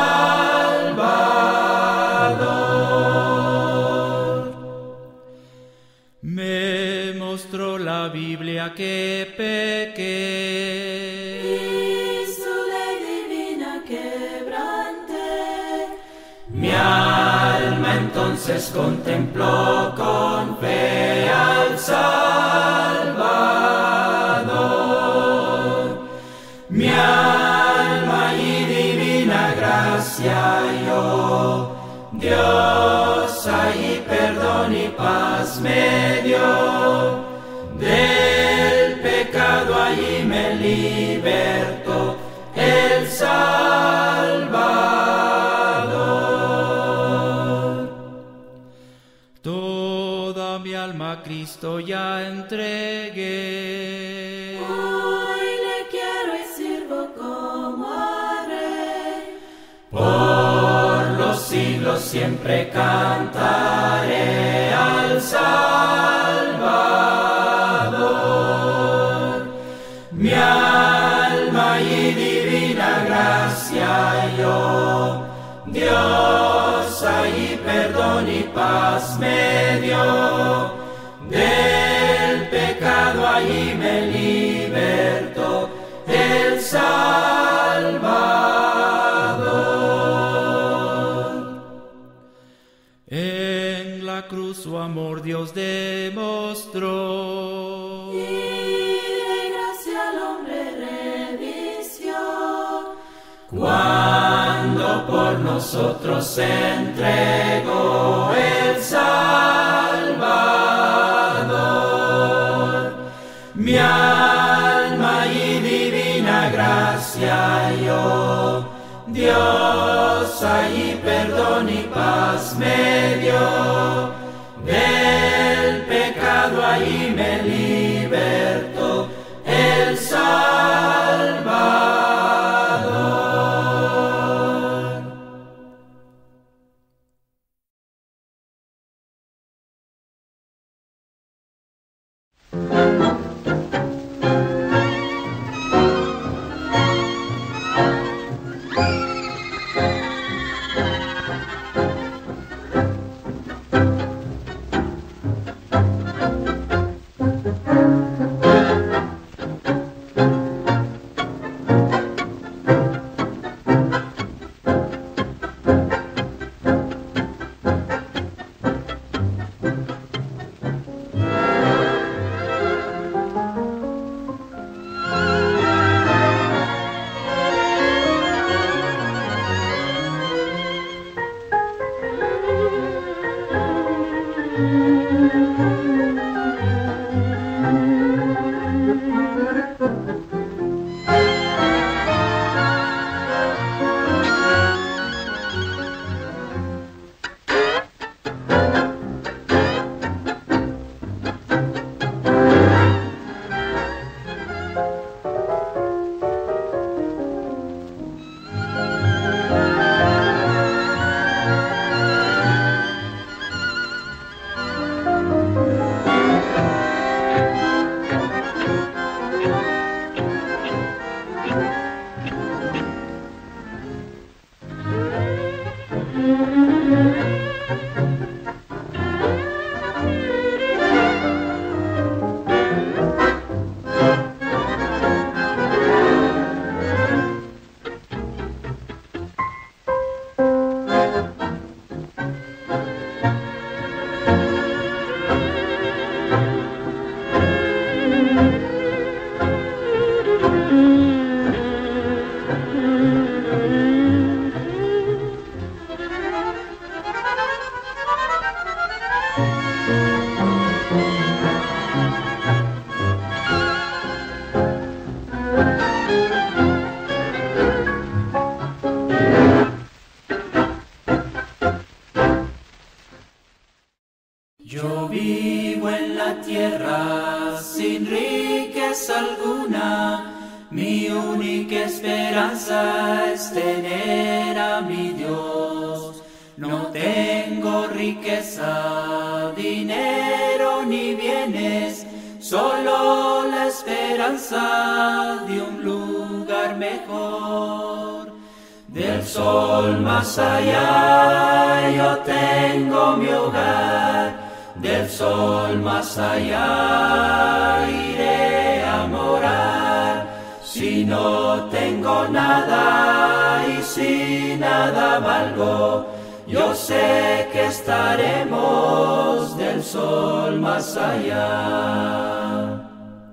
Salvador. me mostró la Biblia que pequé, Y su ley divina quebranté. Mi alma entonces contempló con fe al Salvador. Mi alma y divina gracia yo, Dios ahí perdón y paz me dio. Del pecado allí me libertó el Salvador. toda mi alma a Cristo ya entregué. Hoy le quiero y sirvo como a Rey. Por los siglos siempre cantaré al Salvador. Mi alma y divina gracia yo, Dios ahí perdón y paz me dio. Del pecado allí me libertó el Salvador. la cruz su amor Dios demostró. Y de gracia al hombre revistió. Cuando por nosotros se entregó el Salvador, mi alma y divina gracia halló. Dios allí perdón y paz me dio, del pecado allí me libertó el Salvador. Yo vivo en la tierra sin riqueza alguna, mi única esperanza es tener a mi Dios. No tengo riqueza, dinero ni bienes, solo la esperanza de un lugar mejor. Del sol más allá yo tengo mi hogar, del sol más allá iré a morar. Si no tengo nada y si nada valgo, yo sé que estaremos del sol más allá.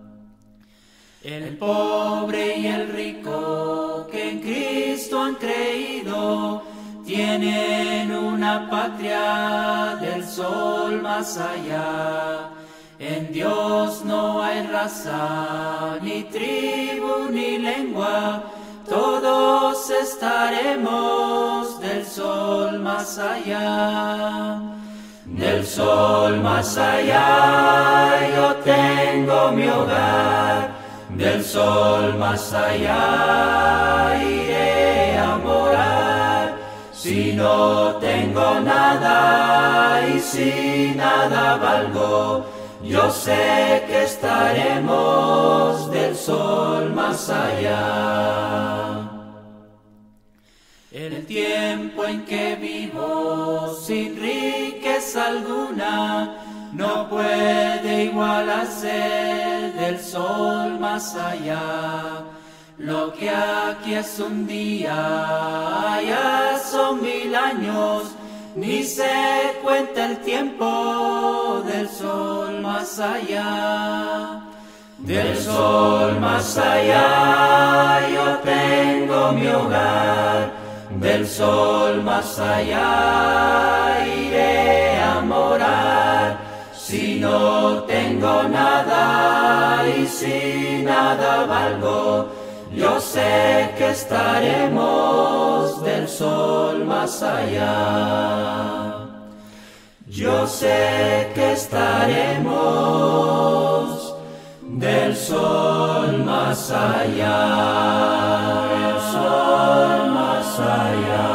El pobre y el rico que en Cristo han creído, tienen una patria del sol más allá. En Dios no hay raza, ni tribu, ni lengua, todos estaremos del sol más allá. Del sol más allá yo tengo mi hogar, del sol más allá iré a morar. Si no tengo nada y si nada valgo, yo sé que estaremos del sol más allá. El tiempo en que vivo sin riqueza alguna no puede igualarse del sol más allá. Lo que aquí es un día, allá son 1000 años. ni se cuenta el tiempo del sol más allá. Del sol más allá yo tengo mi hogar, del sol más allá iré a morar. Si no tengo nada y si nada valgo, yo sé que estaremos del sol más allá. Yo sé que estaremos del sol más allá, del sol más allá.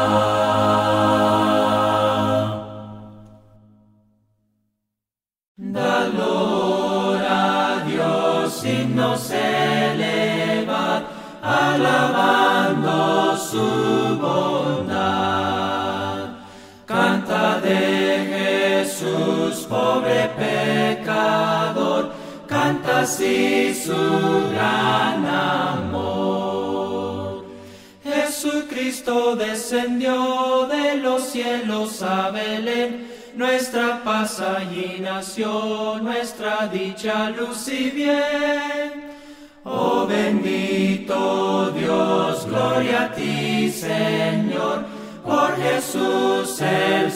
Da gloria a Dios, himnos elevad, alabando su bondad. Canta de Jesús, pobre pecador, canta así su gran amor. Jesucristo descendió de los cielos a Belén, nuestra paz allí nació, nuestra dicha, luz y bien. Oh bendito Dios, gloria a ti, Señor, por Jesús el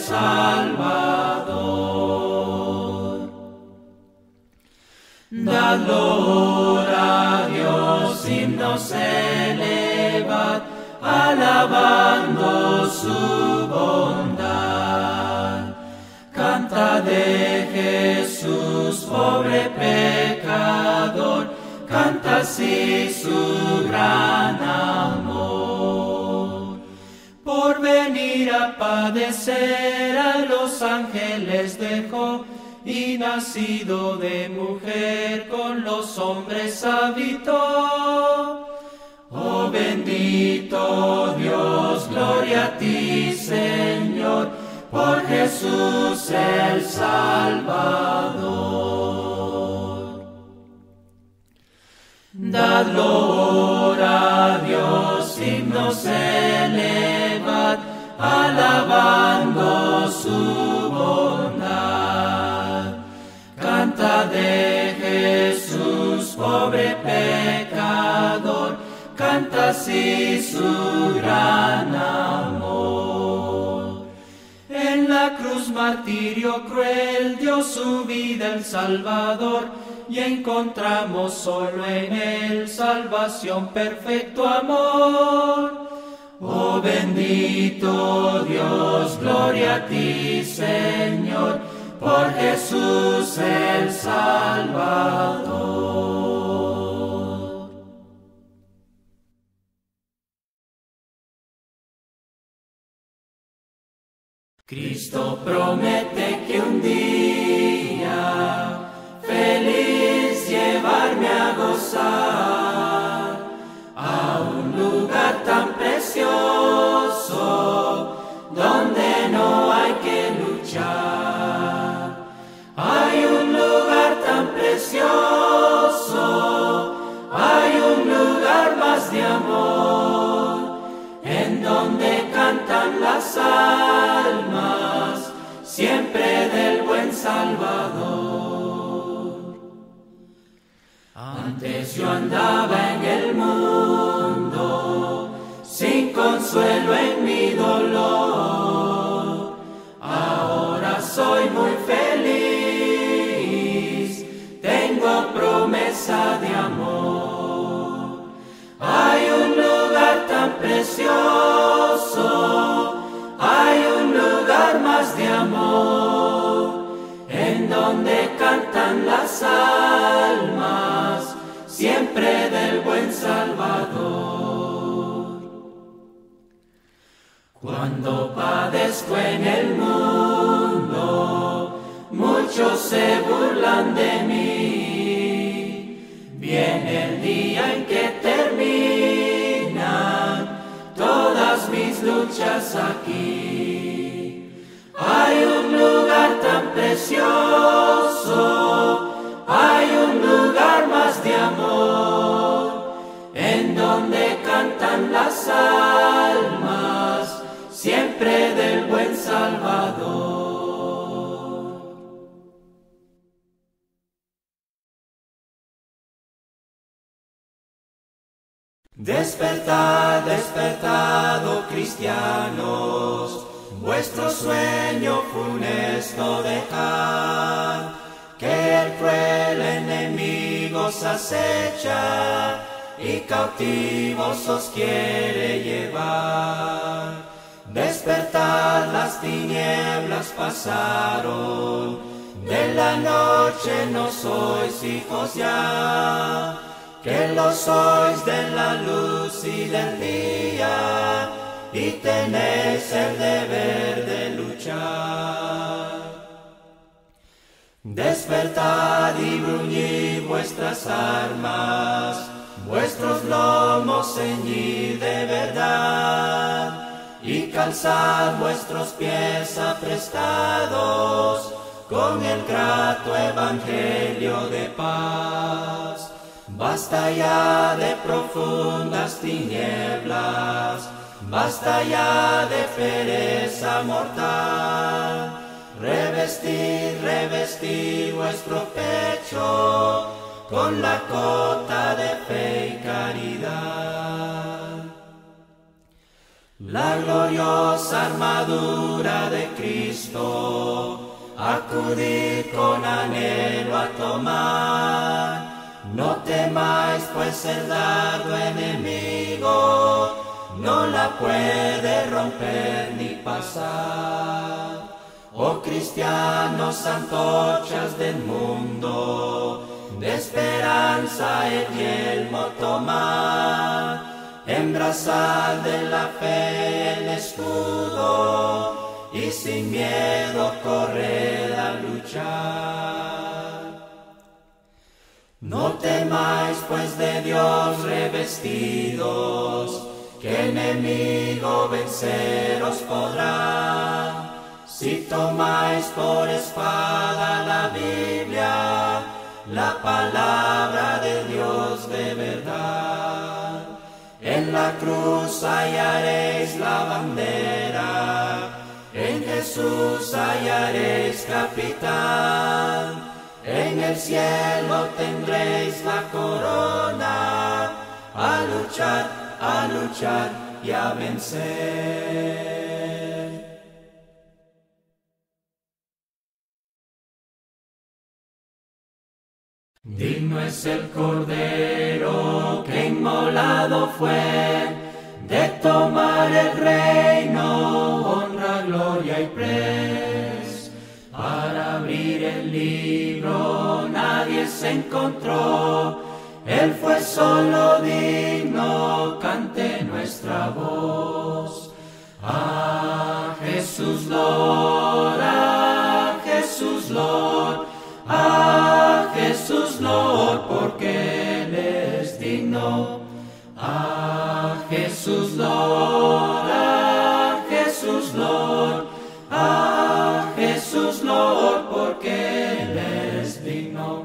Salvador. Da gloria a Dios, himnos elevad, alabando su bondad. Canta de Jesús, pobre pecador, canta así su gran amor. Por venir a padecer a los ángeles dejó, y nacido de mujer con los hombres habitó. Oh bendito Dios, gloria a ti, Señor, por Jesús el Salvador. Dad gloria a Dios, himnos elevad, alabando su bondad. Canta de Jesús, pobre pecador, canta así su gran amor. En la cruz martirio cruel dio su vida el Salvador, y encontramos solo en él salvación, perfecto amor. Oh bendito Dios, gloria a ti, Señor, por Jesús el Salvador. Cristo promete que un día feliz llevarme a gozar a un lugar tan precioso donde no hay que luchar. Hay un lugar tan precioso, hay un lugar más de amor, en donde cantan las almas siempre del buen Salvador. Antes yo andaba en el mundo, sin consuelo en mi dolor. Ahora soy muy feliz, tengo promesa de amor. Hay un lugar tan precioso, hay un lugar más de amor, en donde cantan las almas siempre del buen Salvador. Cuando padezco en el mundo, muchos se burlan de mí. Viene el día en que terminan todas mis luchas aquí. Hay un lugar tan precioso, hay un lugar más de amor, en donde cantan las almas siempre del buen Salvador. Despertad, despertad, oh cristianos, vuestro sueño funesto dejad, que el cruel enemigo os acecha y cautivos os quiere llevar. Despertad, las tinieblas pasaron, de la noche no sois hijos ya, que lo sois de la luz y del día, y tenéis el deber de luchar. Despertad y bruñid vuestras armas, vuestros lomos ceñid de verdad, y calzad vuestros pies aprestados con el grato evangelio de paz. Basta ya de profundas tinieblas, basta ya de pereza mortal. Revestid, revestid vuestro pecho con la cota de fe y caridad. La gloriosa armadura de Cristo, acudid con anhelo a tomar. No temáis, pues el dardo enemigo no la puede romper ni pasar. Oh cristianos, antorchas del mundo, de esperanza el yelmo tomad, embrazad de la fe el escudo, y sin miedo corred a luchar. No temáis, pues de Dios revestidos, que enemigo venceros podrá. Si tomáis por espada la Biblia, la palabra de Dios de verdad. En la cruz hallaréis la bandera, en Jesús hallaréis capitán. En el cielo tendréis la corona, a luchar y a vencer. Digno es el Cordero que inmolado fue, de tomar el reino, honra, gloria y pres. Para abrir el libro nadie se encontró, Él fue solo digno, cante nuestra voz. A Jesús Lord, a Jesús Lord, a Jesús Lord, porque Él es digno. A Jesús Lord, a Jesús Lord, a Jesús Lord, porque Él es digno.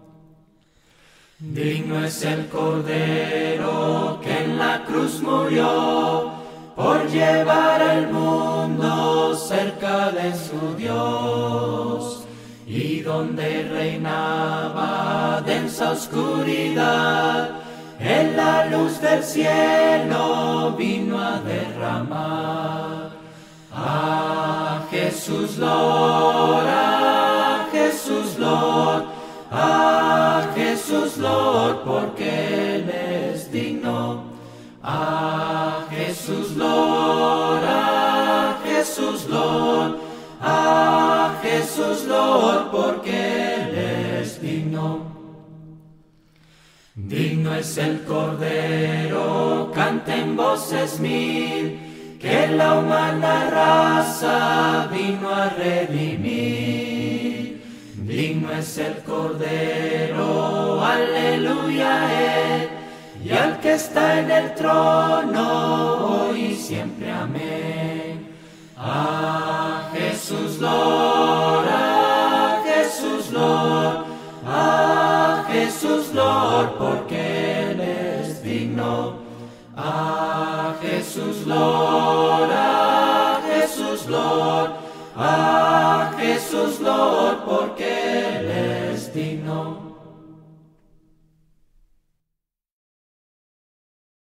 Digno es el Cordero que en la cruz murió, por llevar al mundo cerca de su Dios. Y donde reinaba densa oscuridad, en la luz del cielo vino a derramar. A Jesús Lord, a Jesús Lord, a Jesús Lord, porque Él es digno. A Jesús Lord, a Jesús Lord, a Jesús Lord, porque Él es digno. Digno es el Cordero, canten voces mil, que la humana raza vino a redimir. Digno es el Cordero, aleluya Él, y al que está en el trono, hoy y siempre amén. A Jesús Lord, a Jesús Lord, a Jesús Lord, porque Él es digno. A Jesús Lord, a Jesús Lord, a Jesús Lord, porque Él es digno.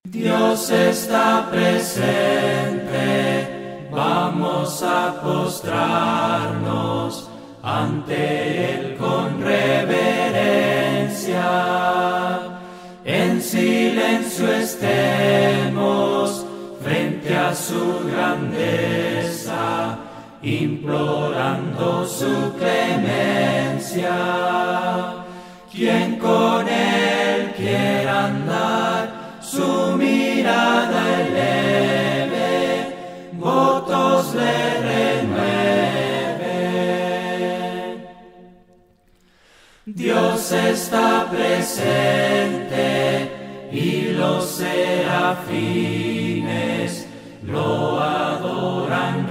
Dios está presente, vamos a postrarnos ante Él con reverencia. En silencio estemos frente a su grandeza, implorando su clemencia. Quien con Él quiera andar, su mirada eleve, votos le renueve. Dios está presente y los serafines lo adoran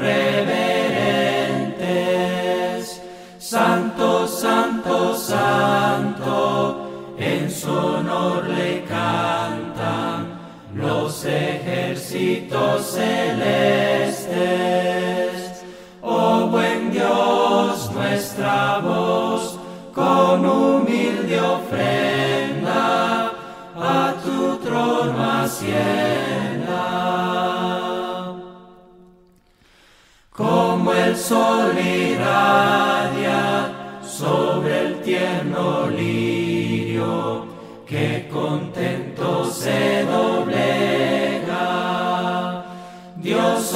reverentes. Santo, santo, santo, en su honor le cantan los ejércitos celestes. Oh buen Dios, nuestra voz con humilde ofrenda a tu trono ascienda. Como el sol irradia sobre el tierno lirio, que contento se doblega. Dios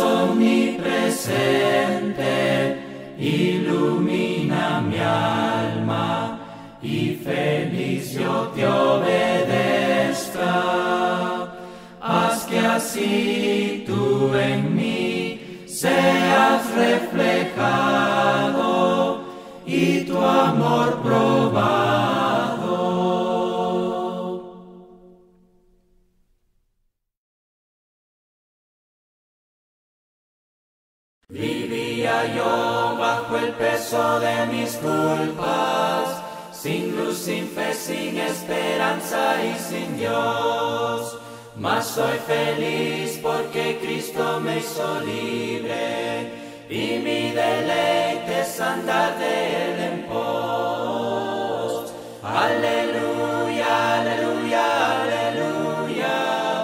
omnipresente ilumina mi alma, y feliz yo te obedezca. Haz que así tú en mí seas reflejado y tu amor probado. Vivía yo bajo el peso de mis culpas, sin luz, sin fe, sin esperanza y sin Dios. Mas soy feliz porque Cristo me hizo libre, y mi deleite es andar de Él en pos. Aleluya, aleluya, aleluya,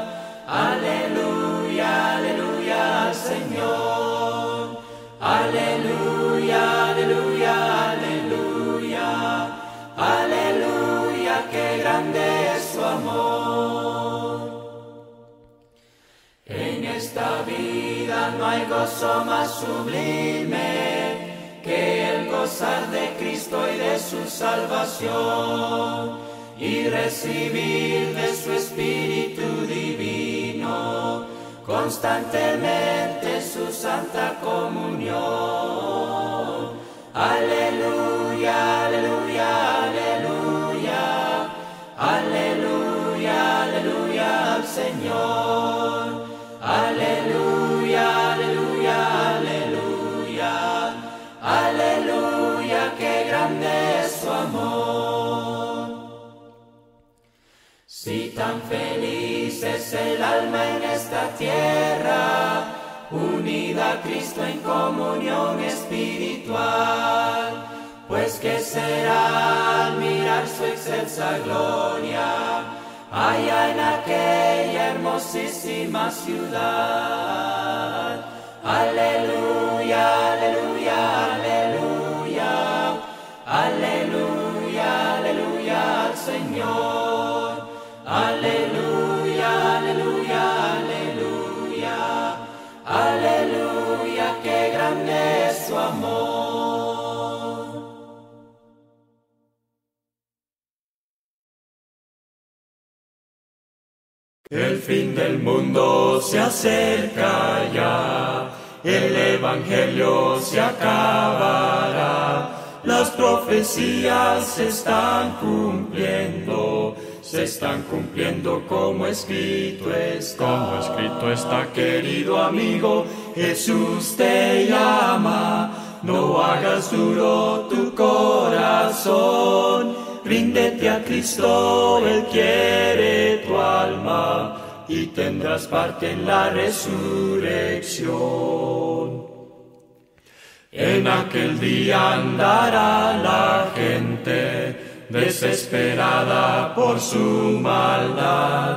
aleluya, aleluya al Señor. Aleluya, aleluya, aleluya, aleluya, qué grande es su amor. En esta vida no hay gozo más sublime que el gozar de Cristo y de su salvación, y recibir de su Espíritu divino constantemente su santa comunión. Aleluya, aleluya, aleluya, aleluya, aleluya al Señor. Aleluya, aleluya, aleluya, aleluya, qué grande es su amor. Si tan feliz es el alma en esta tierra, unida a Cristo en comunión espiritual, pues que será al mirar su excelsa gloria allá en aquella hermosísima ciudad. Aleluya, aleluya, aleluya, aleluya, aleluya al Señor. Aleluya, aleluya, aleluya, aleluya, qué grande es su amor. El fin del mundo se acerca ya, el evangelio se acabará, las profecías se están cumpliendo como escrito está. Como escrito está, querido amigo, Jesús te llama, no hagas duro tu corazón, ríndete a Cristo, Él quiere tu alma, y tendrás parte en la resurrección. En aquel día andará la gente desesperada por su maldad,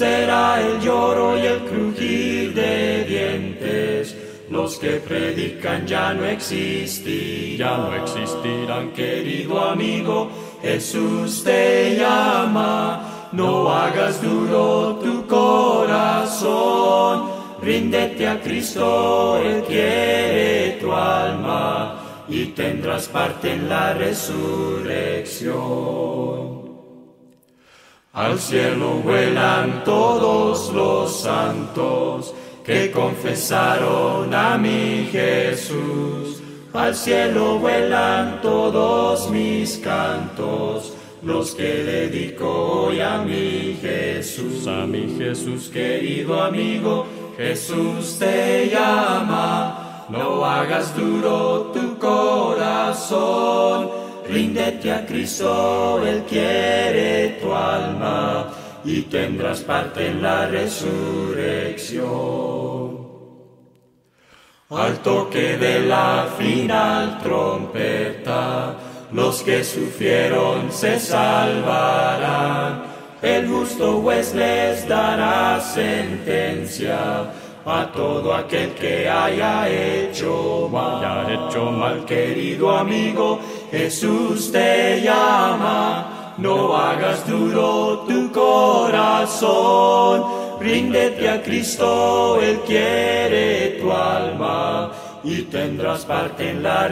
será el lloro y el crujir de dientes. Los que predican ya no existirán, querido amigo, Jesús te llama. No hagas duro tu corazón, ríndete a Cristo, Él quiere tu alma, y tendrás parte en la resurrección. Al cielo vuelan todos los santos que confesaron a mi Jesús. Al cielo vuelan todos mis cantos, los que dedico hoy a mi Jesús. A mi Jesús, querido amigo, Jesús te llama. No hagas duro tu corazón, ríndete a Cristo, Él quiere tu alma, y tendrás parte en la resurrección. Al toque de la final trompeta, los que sufrieron se salvarán. El justo juez les dará sentencia a todo aquel que haya hecho mal. Querido amigo, Jesús te llama. No hagas duro tu corazón, ríndete a Cristo, Él quiere tu alma, y tendrás parte en la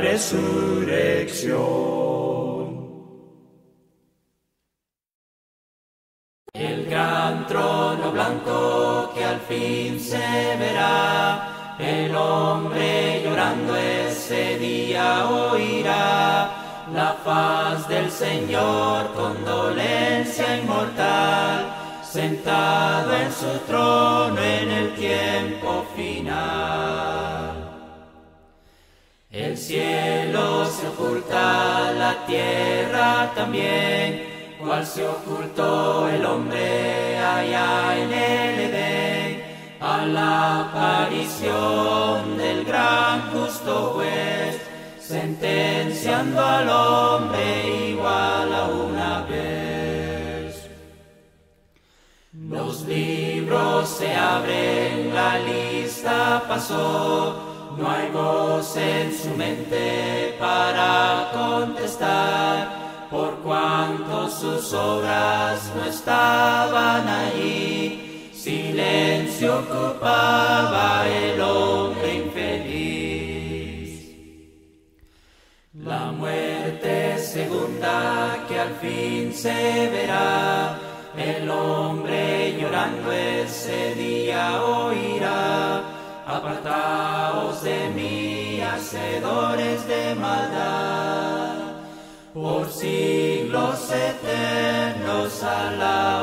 resurrección. El gran trono blanco que al fin se verá, el hombre llorando ese día oirá. La faz del Señor con dolencia inmortal, sentado en su trono en el tiempo final. El cielo se oculta, la tierra también, cual se ocultó el hombre allá en el Edén, a la aparición del gran justo juez, sentenciando al hombre igual a una vez. Los libros se abren, la lista pasó, no hay voz en su mente para contestar, por cuanto sus obras no estaban allí, silencio ocupaba el hombre infeliz. La muerte segunda que al fin se verá, el hombre llorando ese día oirá. Apartaos de mí, hacedores de maldad, por siglos eternos a la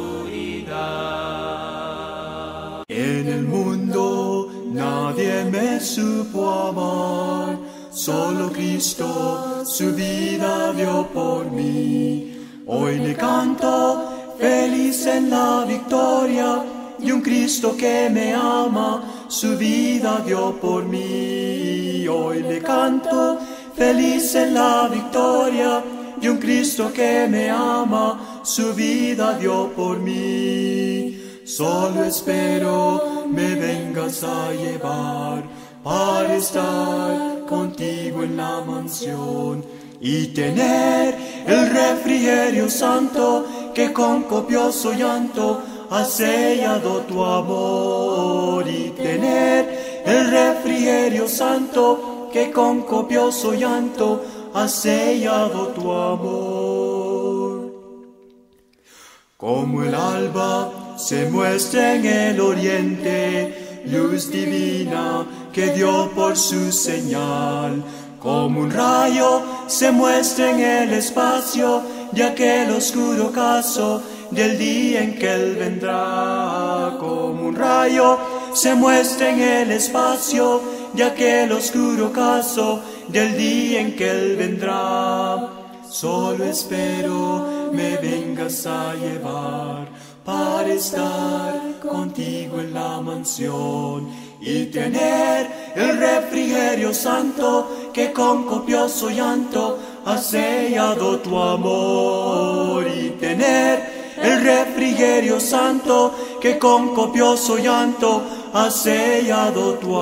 oscuridad. En el mundo nadie me supo amar, solo Cristo su vida dio por mí. Hoy le canto feliz en la victoria, y un Cristo que me ama su vida dio por mí. Hoy le canto feliz en la victoria, y un Cristo que me ama su vida dio por mí. Solo espero me vengas a llevar para estar contigo en la mansión y tener el refrigerio santo que con copioso llanto ha sellado tu amor, y tener el refrigerio santo que con copioso llanto ha sellado tu amor. Como el alba se muestra en el oriente, luz divina que dio por su señal, como un rayo se muestra en el espacio de aquel oscuro ocaso del día en que Él vendrá. Como un rayo se muestra en el espacio de aquel oscuro ocaso del día en que Él vendrá. Solo espero me vengas a llevar para estar contigo en la mansión y tener el refrigerio santo que con copioso llanto ha sellado tu amor, y tener el refrigerio santo que con copioso llanto has sellado tu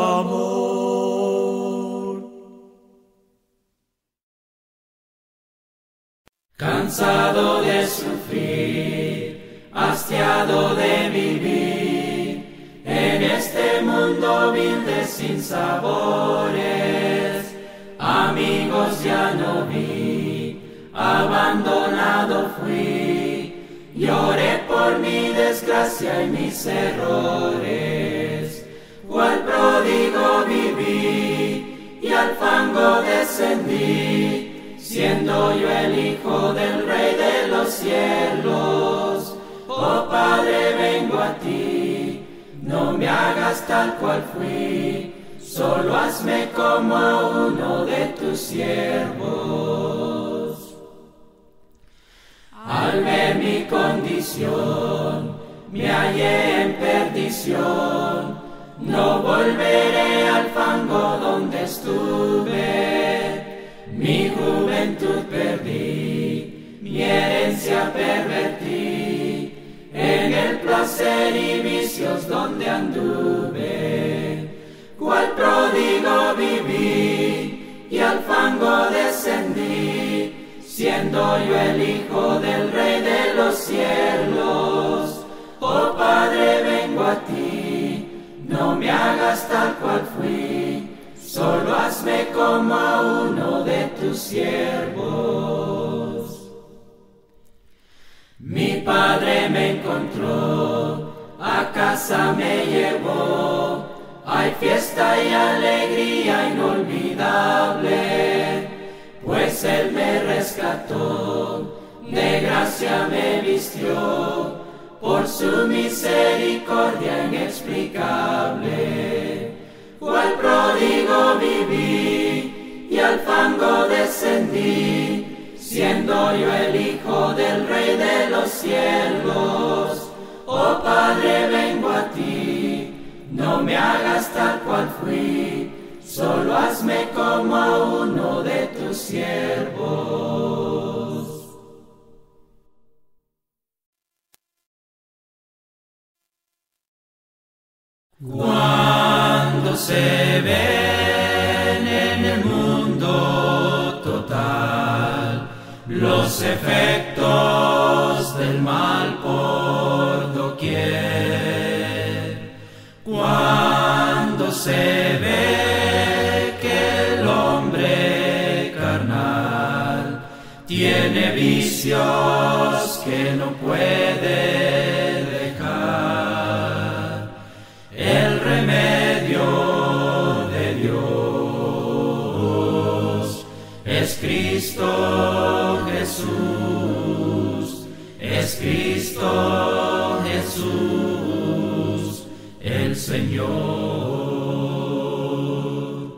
amor. Cansado de sufrir, hastiado de vivir, en este mundo vil de sinsabores, amigos ya no vi, abandonado fui, lloré por mi desgracia y mis errores, cual pródigo viví y al fango descendí, siendo yo el hijo del Rey de los cielos. Oh Padre, vengo a ti, no me hagas tal cual fui, solo hazme como a uno de tus siervos. Al ver mi condición, me hallé en perdición, no volveré al fango donde estuve. Mi juventud perdí, mi herencia pervertí, en el placer y vicios donde anduve. Cual pródigo viví y al fango descendí, siendo yo el hijo del Rey de los cielos. Oh Padre, vengo a ti, no me hagas tal cual fui, solo hazme como a uno de tus siervos. Mi Padre me encontró, a casa me llevó, hay fiesta y alegría inolvidable, pues Él me rescató, de gracia me vistió, por su misericordia inexplicable. Cual pródigo viví y al fango descendí, siendo yo el hijo del Rey de los cielos. Oh Padre, vengo a ti, no me hagas tal cual fui, solo hazme como a uno de tus siervos. Cuando se ven en el mundo total los efectos del mal por doquier, cuando se ve que el hombre carnal tiene vicios que no puede dejar, el remedio de Dios es Cristo Jesús, es Cristo Jesús, el Señor.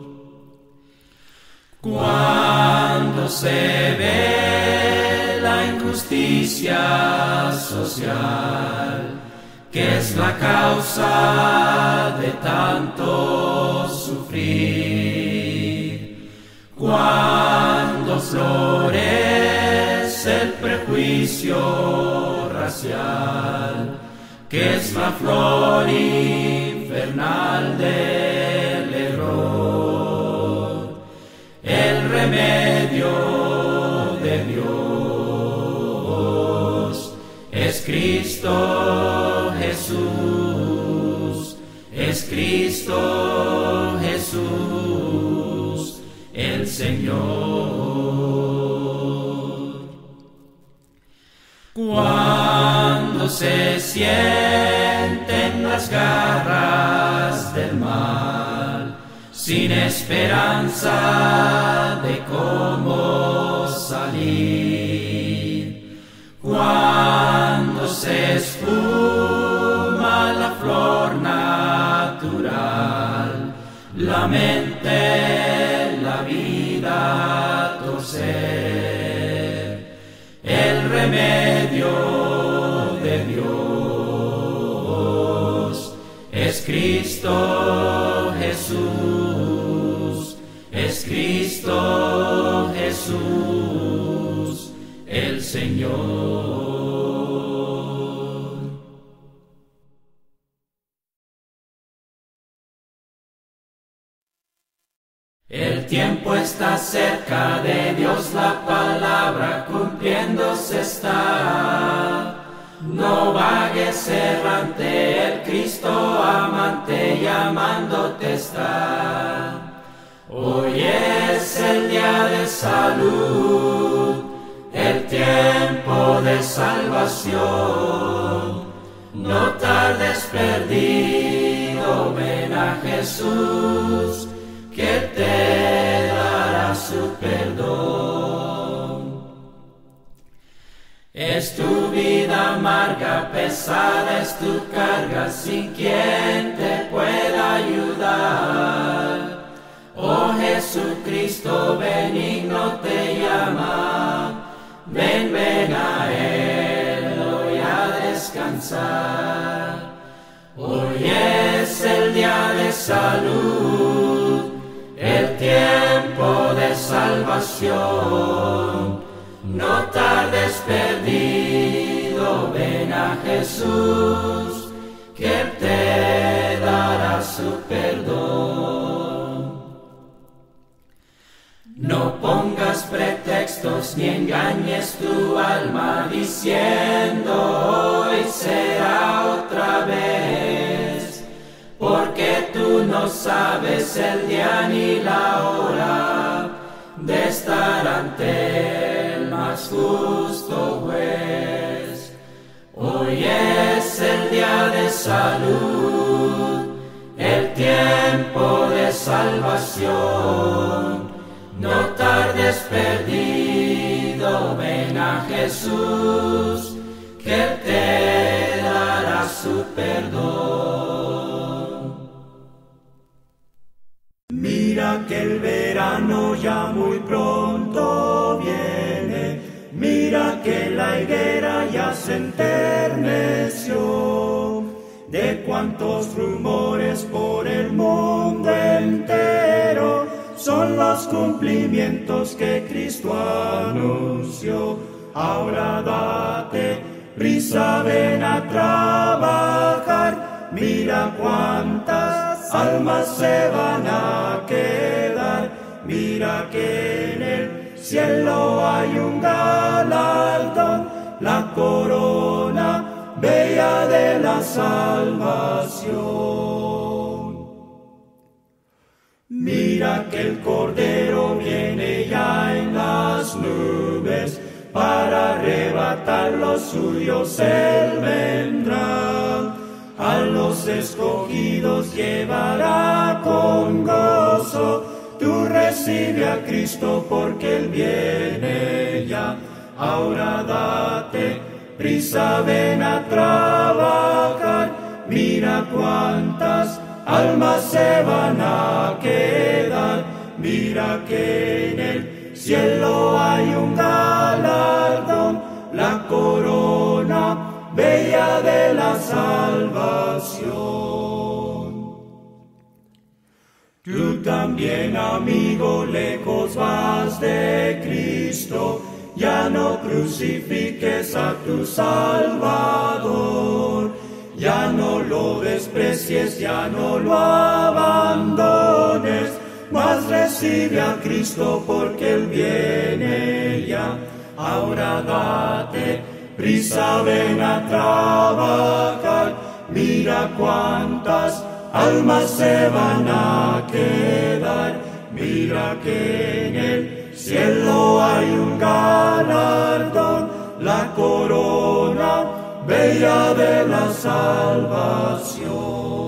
Cuando se ve la injusticia social, que es la causa de tanto sufrir, cuando florece el prejuicio racial, que es la flor infernal del error, el remedio de Dios es Cristo Jesús, es Cristo Jesús, el Señor. Cuando se sienten las garras del mal, sin esperanza de cómo salir, cuando se esfuma la flor natural, la mente, la vida torcer, el remedio de Dios es Cristo Jesús, es Cristo Jesús, el Señor. tiempo está cerca de Dios, la palabra cumpliéndose está. No vagues errante, el Cristo amante llamándote está. Hoy es el día de salud, el tiempo de salvación. No tardes perdido, ven a Jesús, que te dará su perdón. Es tu vida amarga, pesada es tu carga, sin quien te pueda ayudar. Oh Jesucristo benigno te llama, ven, ven a Él hoy a descansar. Hoy es el día de salud, el tiempo de salvación. No tardes perdido, ven a Jesús, que Él te dará su perdón. No pongas pretextos ni engañes tu alma diciendo hoy será otra vez, porque tú no sabes el día ni la hora de estar ante el más justo juez. Hoy es el día de salud, el tiempo de salvación. No tardes perdido, ven a Jesús, que Él te dará su perdón. Mira que el verano ya muy pronto viene, mira que la higuera ya se enterneció, de cuantos rumores por el mundo entero, son los cumplimientos que Cristo anunció. Ahora date prisa, ven a trabajar, mira cuántas almas se van a quedar, mira que en el cielo hay un galardón, la corona bella de la salvación. Mira que el Cordero viene ya en las nubes, para arrebatar los suyos Él vendrá. A los escogidos llevará con gozo, tú recibe a Cristo porque Él viene ya. Ahora date prisa, ven a trabajar, mira cuántas almas se van a quedar, mira que en el cielo hay un galardón, la corona bella de la salvación. Tú también, amigo, lejos vas de Cristo, ya no crucifiques a tu Salvador, ya no lo desprecies, ya no lo abandones, mas recibe a Cristo porque Él viene ya. Ahora date prisa, ven a trabajar, mira cuántas almas se van a quedar, mira que en el cielo hay un galardón, la corona bella de la salvación.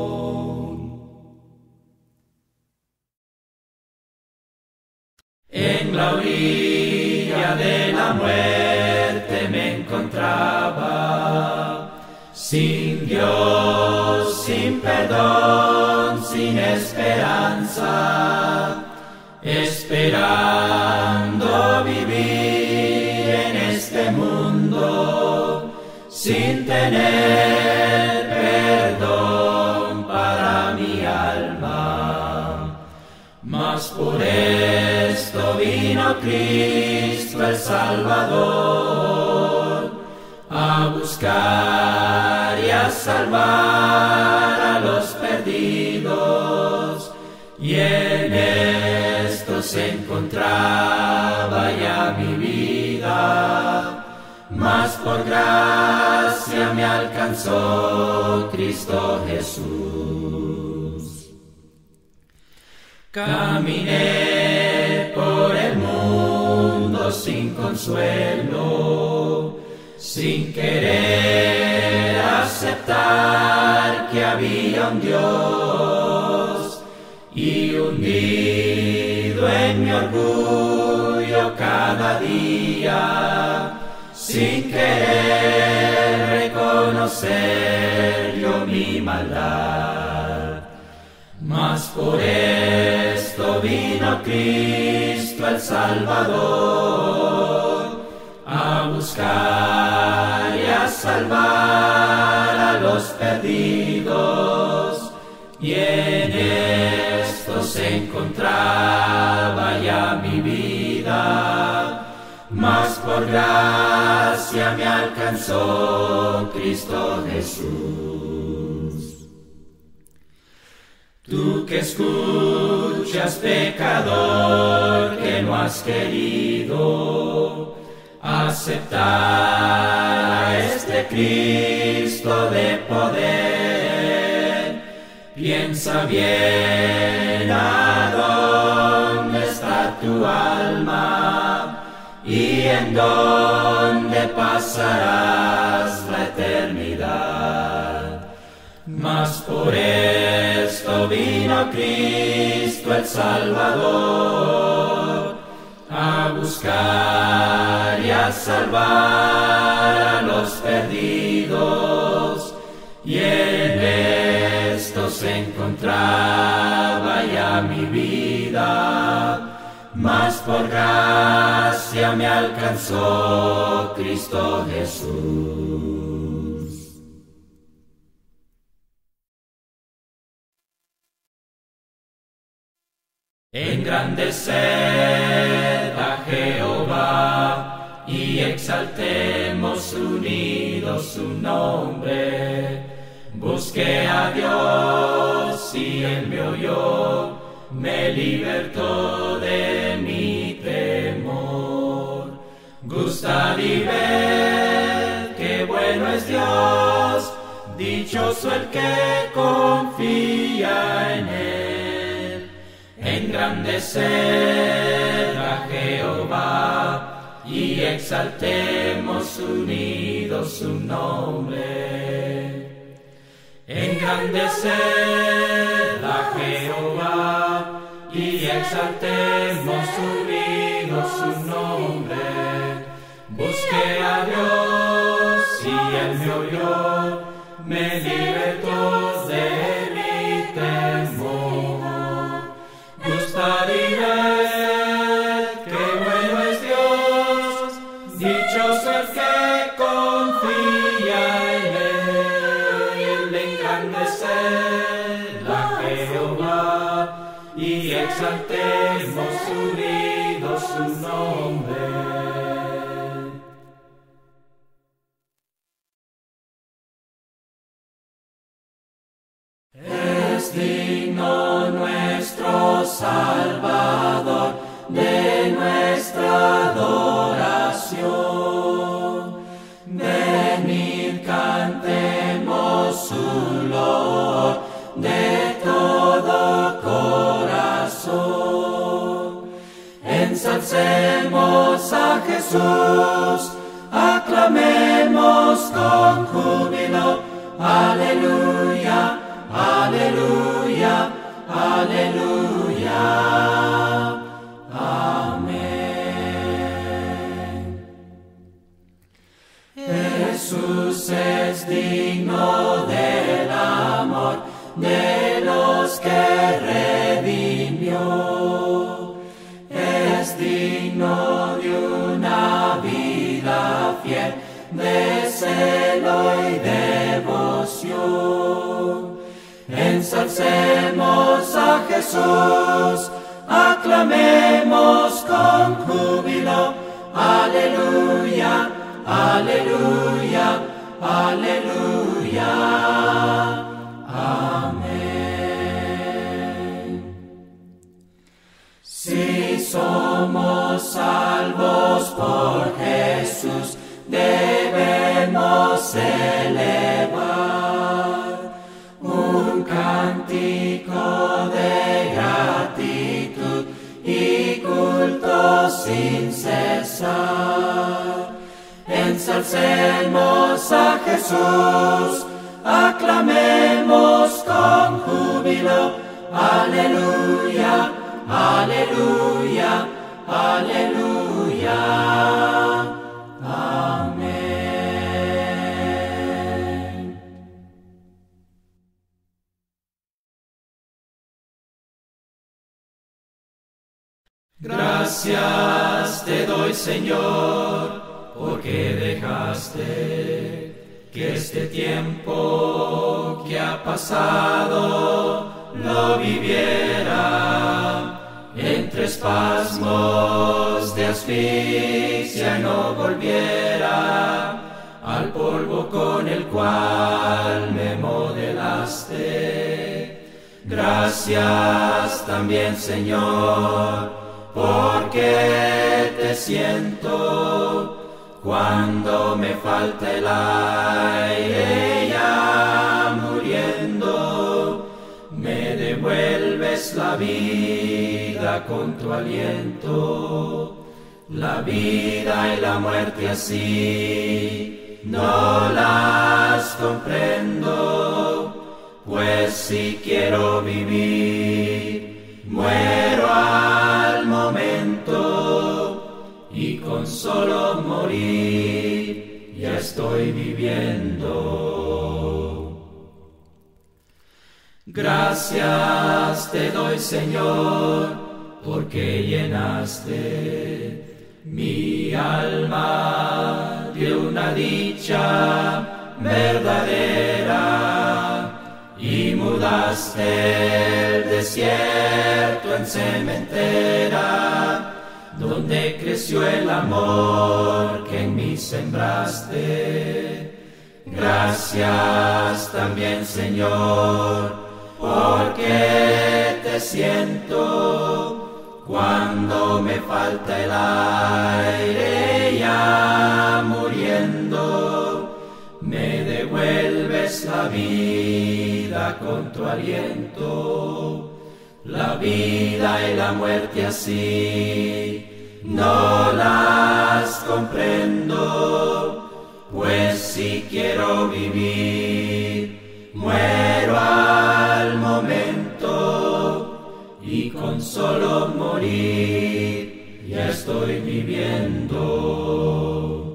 En la orilla de la muerte me encontraba, sin Dios, sin perdón, sin esperanza, esperando vivir en este mundo, sin tener perdón para mi alma. Mas por esto vino Cristo el Salvador, a buscar y a salvar a los perdidos, y en esto se encontraba ya mi vida, mas por gracia me alcanzó Cristo Jesús. Caminé por el mundo sin consuelo, sin querer aceptar que había un Dios, y hundido en mi orgullo cada día, sin querer reconocer yo mi maldad. Mas por esto vino Cristo el Salvador, a buscar y a salvar a los perdidos, y en esto se encontraba ya mi vida, mas por gracia me alcanzó Cristo Jesús. Tú que escuchas, pecador, que no has querido aceptar a este Cristo de poder, piensa bien a dónde está tu alma y en dónde pasarás la eternidad. Mas por esto vino Cristo el Salvador, a buscar y a salvar a los perdidos, y en esto se encontraba ya mi vida, mas por gracia me alcanzó Cristo Jesús. Engrandeced a Jehová y exaltemos unidos su nombre. Busqué a Dios y Él me oyó, me libertó de mi temor. Gustad y ved qué bueno es Dios, dichoso el que confía en Él. Engrandeced a Jehová y exaltemos unidos su nombre. Engrandeced a Jehová y exaltemos unidos su nombre. Busqué a Dios y Él me oyó, me libertó de mi temor. Gustad y ved qué bueno es Dios, dichoso el que confía en Él. Engrandeced a Jehová y exaltemos unidos su nombre. Es digno nuestro Salvador de nuestra adoración. Venid, cantemos su loor de todo corazón. Ensalcemos a Jesús, aclamemos con júbilo. Aleluya, aleluya, aleluya. Amén. Jesús es digno del amor de los que redimió. Es digno de una vida fiel, de celo y devoción. Ensalcemos a Jesús, aclamemos con júbilo. Aleluya, aleluya, aleluya. Amén. Si somos salvos por Jesús, debemos elevar un cántico de gratitud y culto sin cesar. Ensalcemos a Jesús, aclamemos con júbilo, aleluya, aleluya, aleluya. Amén. Gracias te doy, Señor, porque dejaste que este tiempo que ha pasado lo viviera entre espasmos de asfixia y no volviera al polvo con el cual me modelaste. Gracias también, Señor, porque te siento cuando me falta el aire ya muriendo. Me devuelves la vida con tu aliento, la vida y la muerte así no las comprendo, pues si quiero vivir, muero al momento, y con solo morir ya estoy viviendo. Gracias te doy, Señor, porque llenaste mi alma de una dicha verdadera y mudaste el desierto en sementera, donde creció el amor que en mí sembraste. Gracias también, Señor, porque te siento cuando me falta el aire ya muriendo. Me devuelves la vida con tu aliento, la vida y la muerte así no las comprendo, pues si quiero vivir, muero al momento, y con solo morir ya estoy viviendo.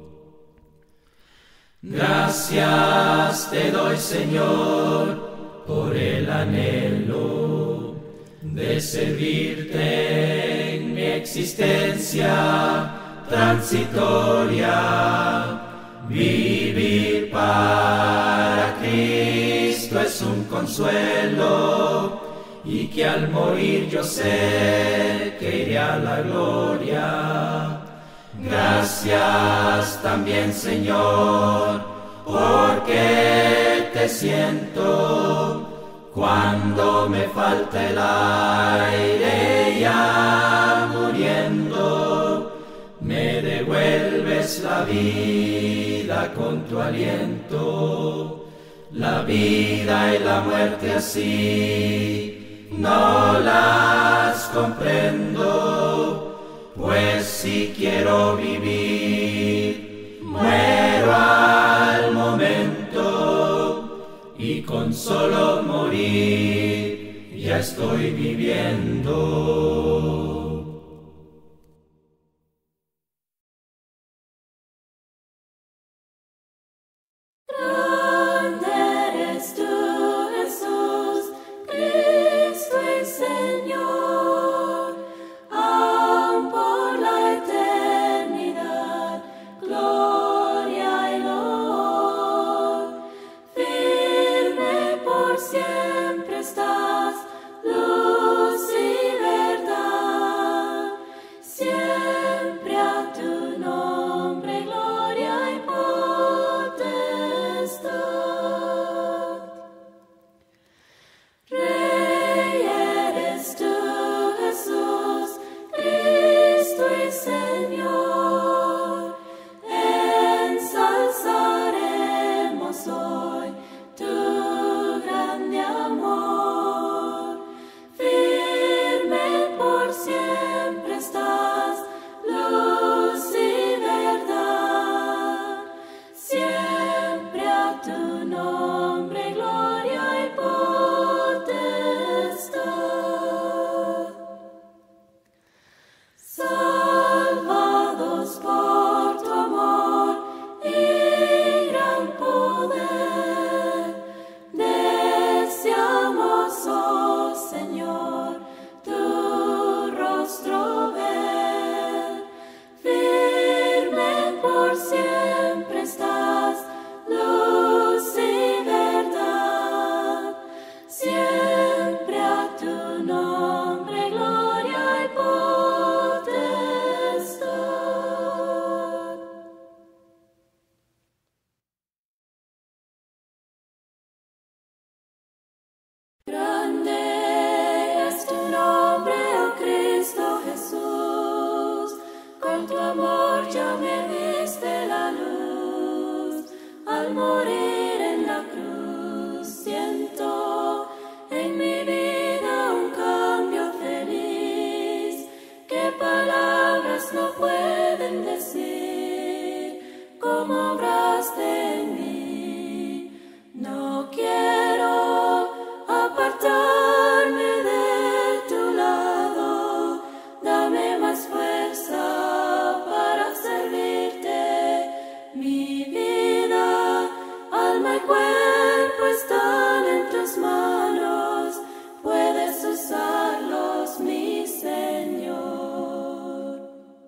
Gracias te doy, Señor, por el anhelo de servirte en mi existencia transitoria. Vivir para Cristo es un consuelo, y que al morir yo sé que iré a la gloria. Gracias también, Señor, porque te siento cuando me falta el aire ya muriendo. Me devuelves la vida con tu aliento, la vida y la muerte así no las comprendo, pues si quiero vivir, muero al momento, y con solo morir ya estoy viviendo. Siempre estás, luz y verdad. ya me diste la luz. Al morir en la cruz siento en mi vida un cambio feliz que palabras no pueden decir. Cómo obraste en mí, no quiero apartarme de tu lado. Dame más fuerza para servirte. Mi vida, alma y cuerpo están en tus manos. Puedes usarlos, mi Señor.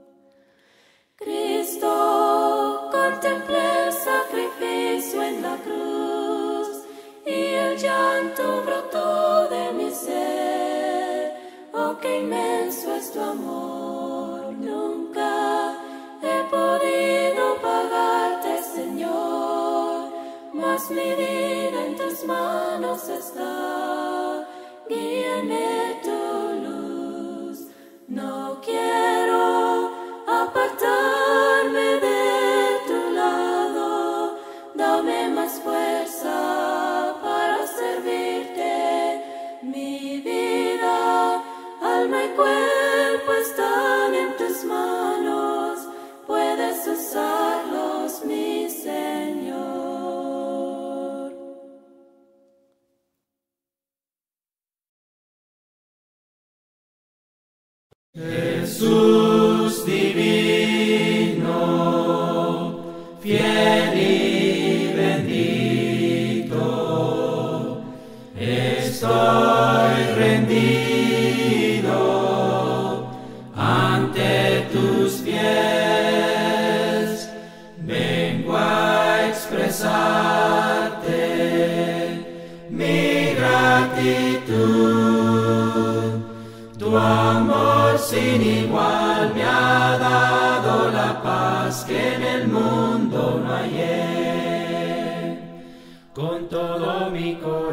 Cristo, contemplé el sacrificio en la cruz y el llanto brotó de mi ser. Oh, qué inmenso es tu amor. Nunca he podido pagarte, Señor, mas mi vida en tus manos está. Guíame tu luz. No quiero apartarme de tu lado. Dame más fuerza para servirte. Mi vida, alma y cuerpo están en tus manos. Puedes usarlos, mi Señor. Jesús divino, fiel y bendito, estoy rendido ante tus pies. Vengo a expresarte mi gratitud. Tu amor sin igual me ha dado la paz que en el mundo no hallé. Con todo mi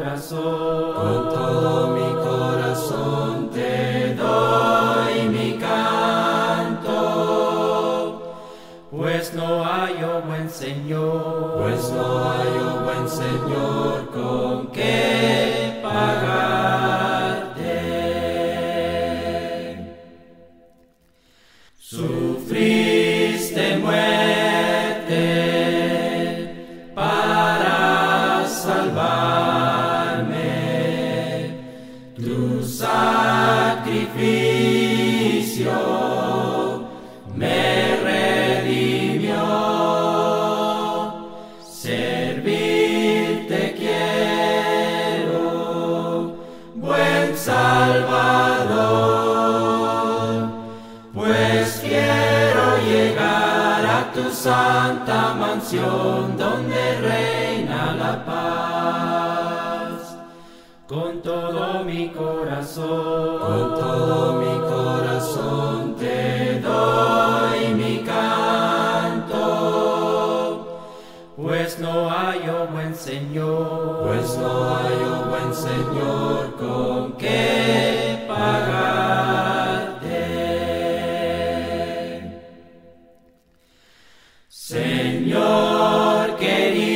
corazón te doy mi canto, pues no hallo buen Señor, con qué pagarte. Sufriste muerte para salvarme. Tu sacrificio me redimió. Servirte quiero, buen Salvador, pues quiero llegar a tu santa mansión donde reina la paz. Con todo mi corazón te doy mi canto, pues no hallo buen Señor, con qué pagarte. Señor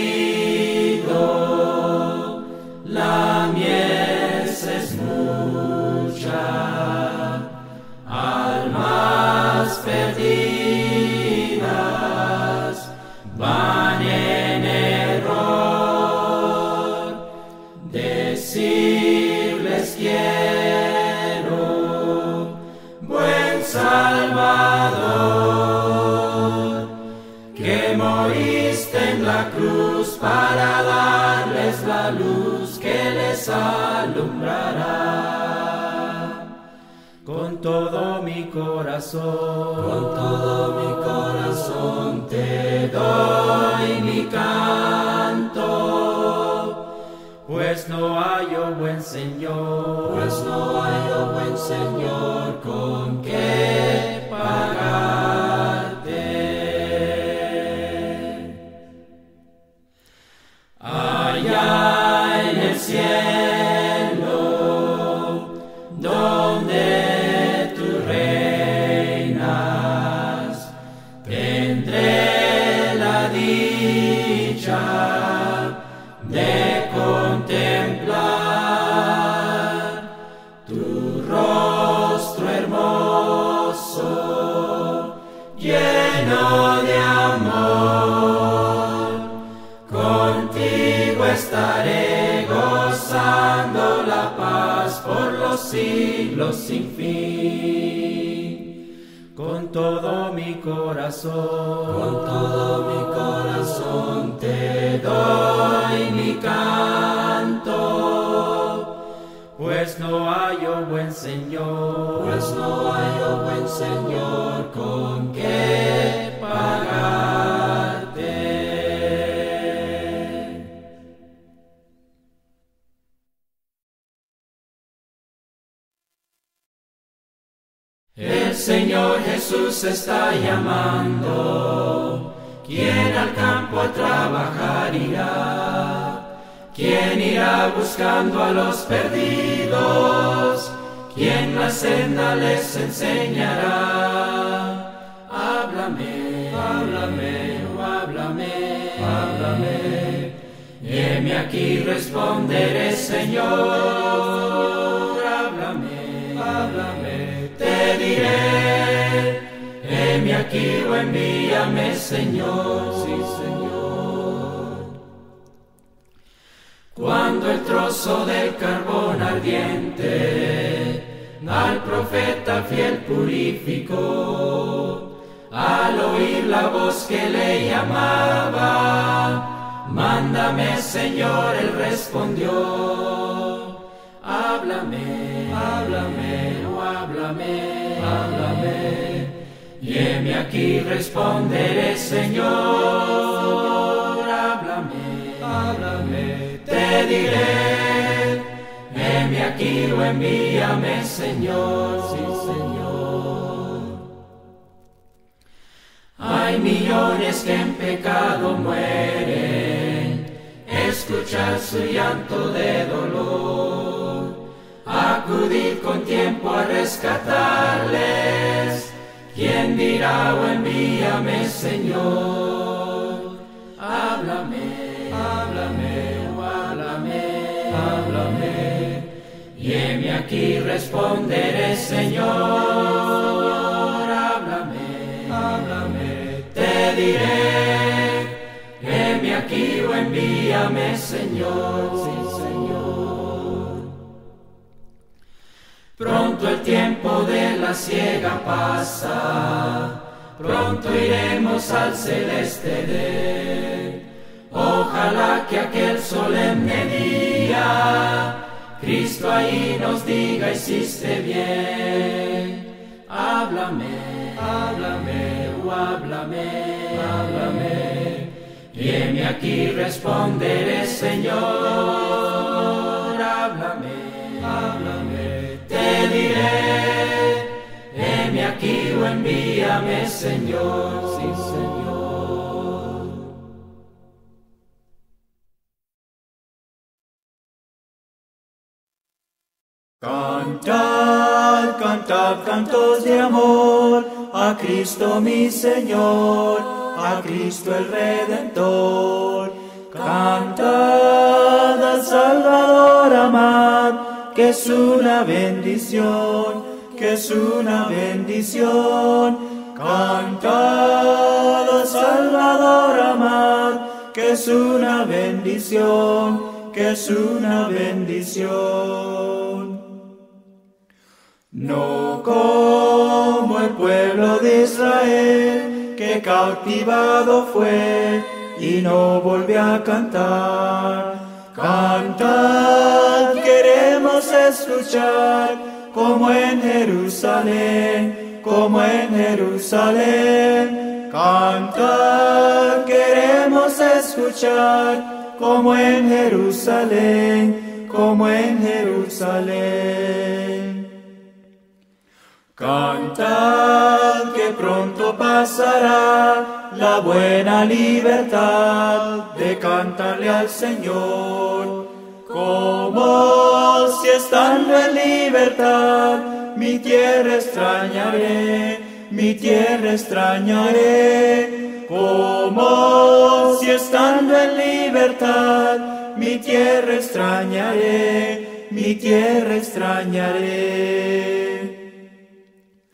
querido, la mies es mucha, almas perdidas van en error. Decirles quiero, buen Salvador, que moriste en la cruz para darles la luz que les alumbrará. Con todo mi corazón te doy mi canto, pues no hallo buen Señor, con qué pagarte. Allá en el cielo, donde tú reinas, tendré la dicha de contemplar tu rostro hermoso, lleno de amor. Contigo estaré gozando la paz por los siglos sin fin. Con todo mi corazón te doy mi canto, pues no hallo buen Señor, con qué pagarte. El Señor Jesús está llamando. ¿Quién al campo a trabajar irá? ¿Quién irá buscando a los perdidos? ¿Quién la senda les enseñará? Háblame, háblame, oh háblame, háblame. Y heme aquí responderé, Señor. Háblame, háblame. Te diré, heme aquí o envíame, Señor. Sí, Señor. Cuando el trozo del carbón ardiente al profeta fiel purificó, al oír la voz que le llamaba, mándame, Señor, él respondió. Háblame, háblame, oh háblame, háblame. Y heme aquí responderé, Señor. Háblame, háblame. Te diré, heme aquí o envíame, Señor. Sí, Señor. Hay millones que en pecado mueren, escuchar su llanto de dolor. Acudid con tiempo a rescatarles. ¿Quién dirá o envíame, Señor? Háblame, háblame, oh háblame, háblame. Y heme aquí responderé, Señor. Háblame, háblame. Te diré, heme aquí o envíame, Señor. Sí, Señor. Pronto el tiempo de la siega pasa, pronto iremos al celeste Edén. Ojalá que aquel solemne día Cristo ahí nos diga, hiciste bien. Háblame, háblame, oh háblame, háblame. Y heme aquí responderé, Señor. Háblame, háblame. Te diré, heme aquí o envíame, Señor. Sí, Señor. Cantad, cantad cantos de amor a Cristo mi Señor, a Cristo el Redentor. Cantad al Salvador amad, que es una bendición, que es una bendición. Cantad al Salvador amad, que es una bendición, que es una bendición. No como el pueblo de Israel, que cautivado fue y no volvió a cantar. Cantad, queremos escuchar, como en Jerusalén, como en Jerusalén. Cantad, queremos escuchar, como en Jerusalén, como en Jerusalén. Cantad que pronto pasará la buena libertad de cantarle al Señor. Como si estando en libertad mi tierra extrañaré, mi tierra extrañaré. como si estando en libertad mi tierra extrañaré, mi tierra extrañaré.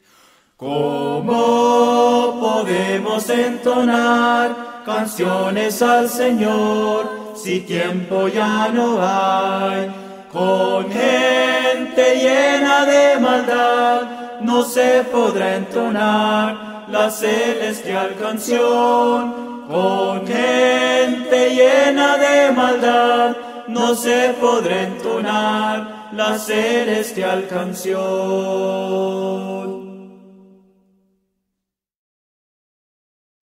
¿Cómo podemos entonar canciones al Señor si tiempo ya no hay? Con gente llena de maldad no se podrá entonar la celestial canción. Con gente llena de maldad no se podrá entonar la celestial canción.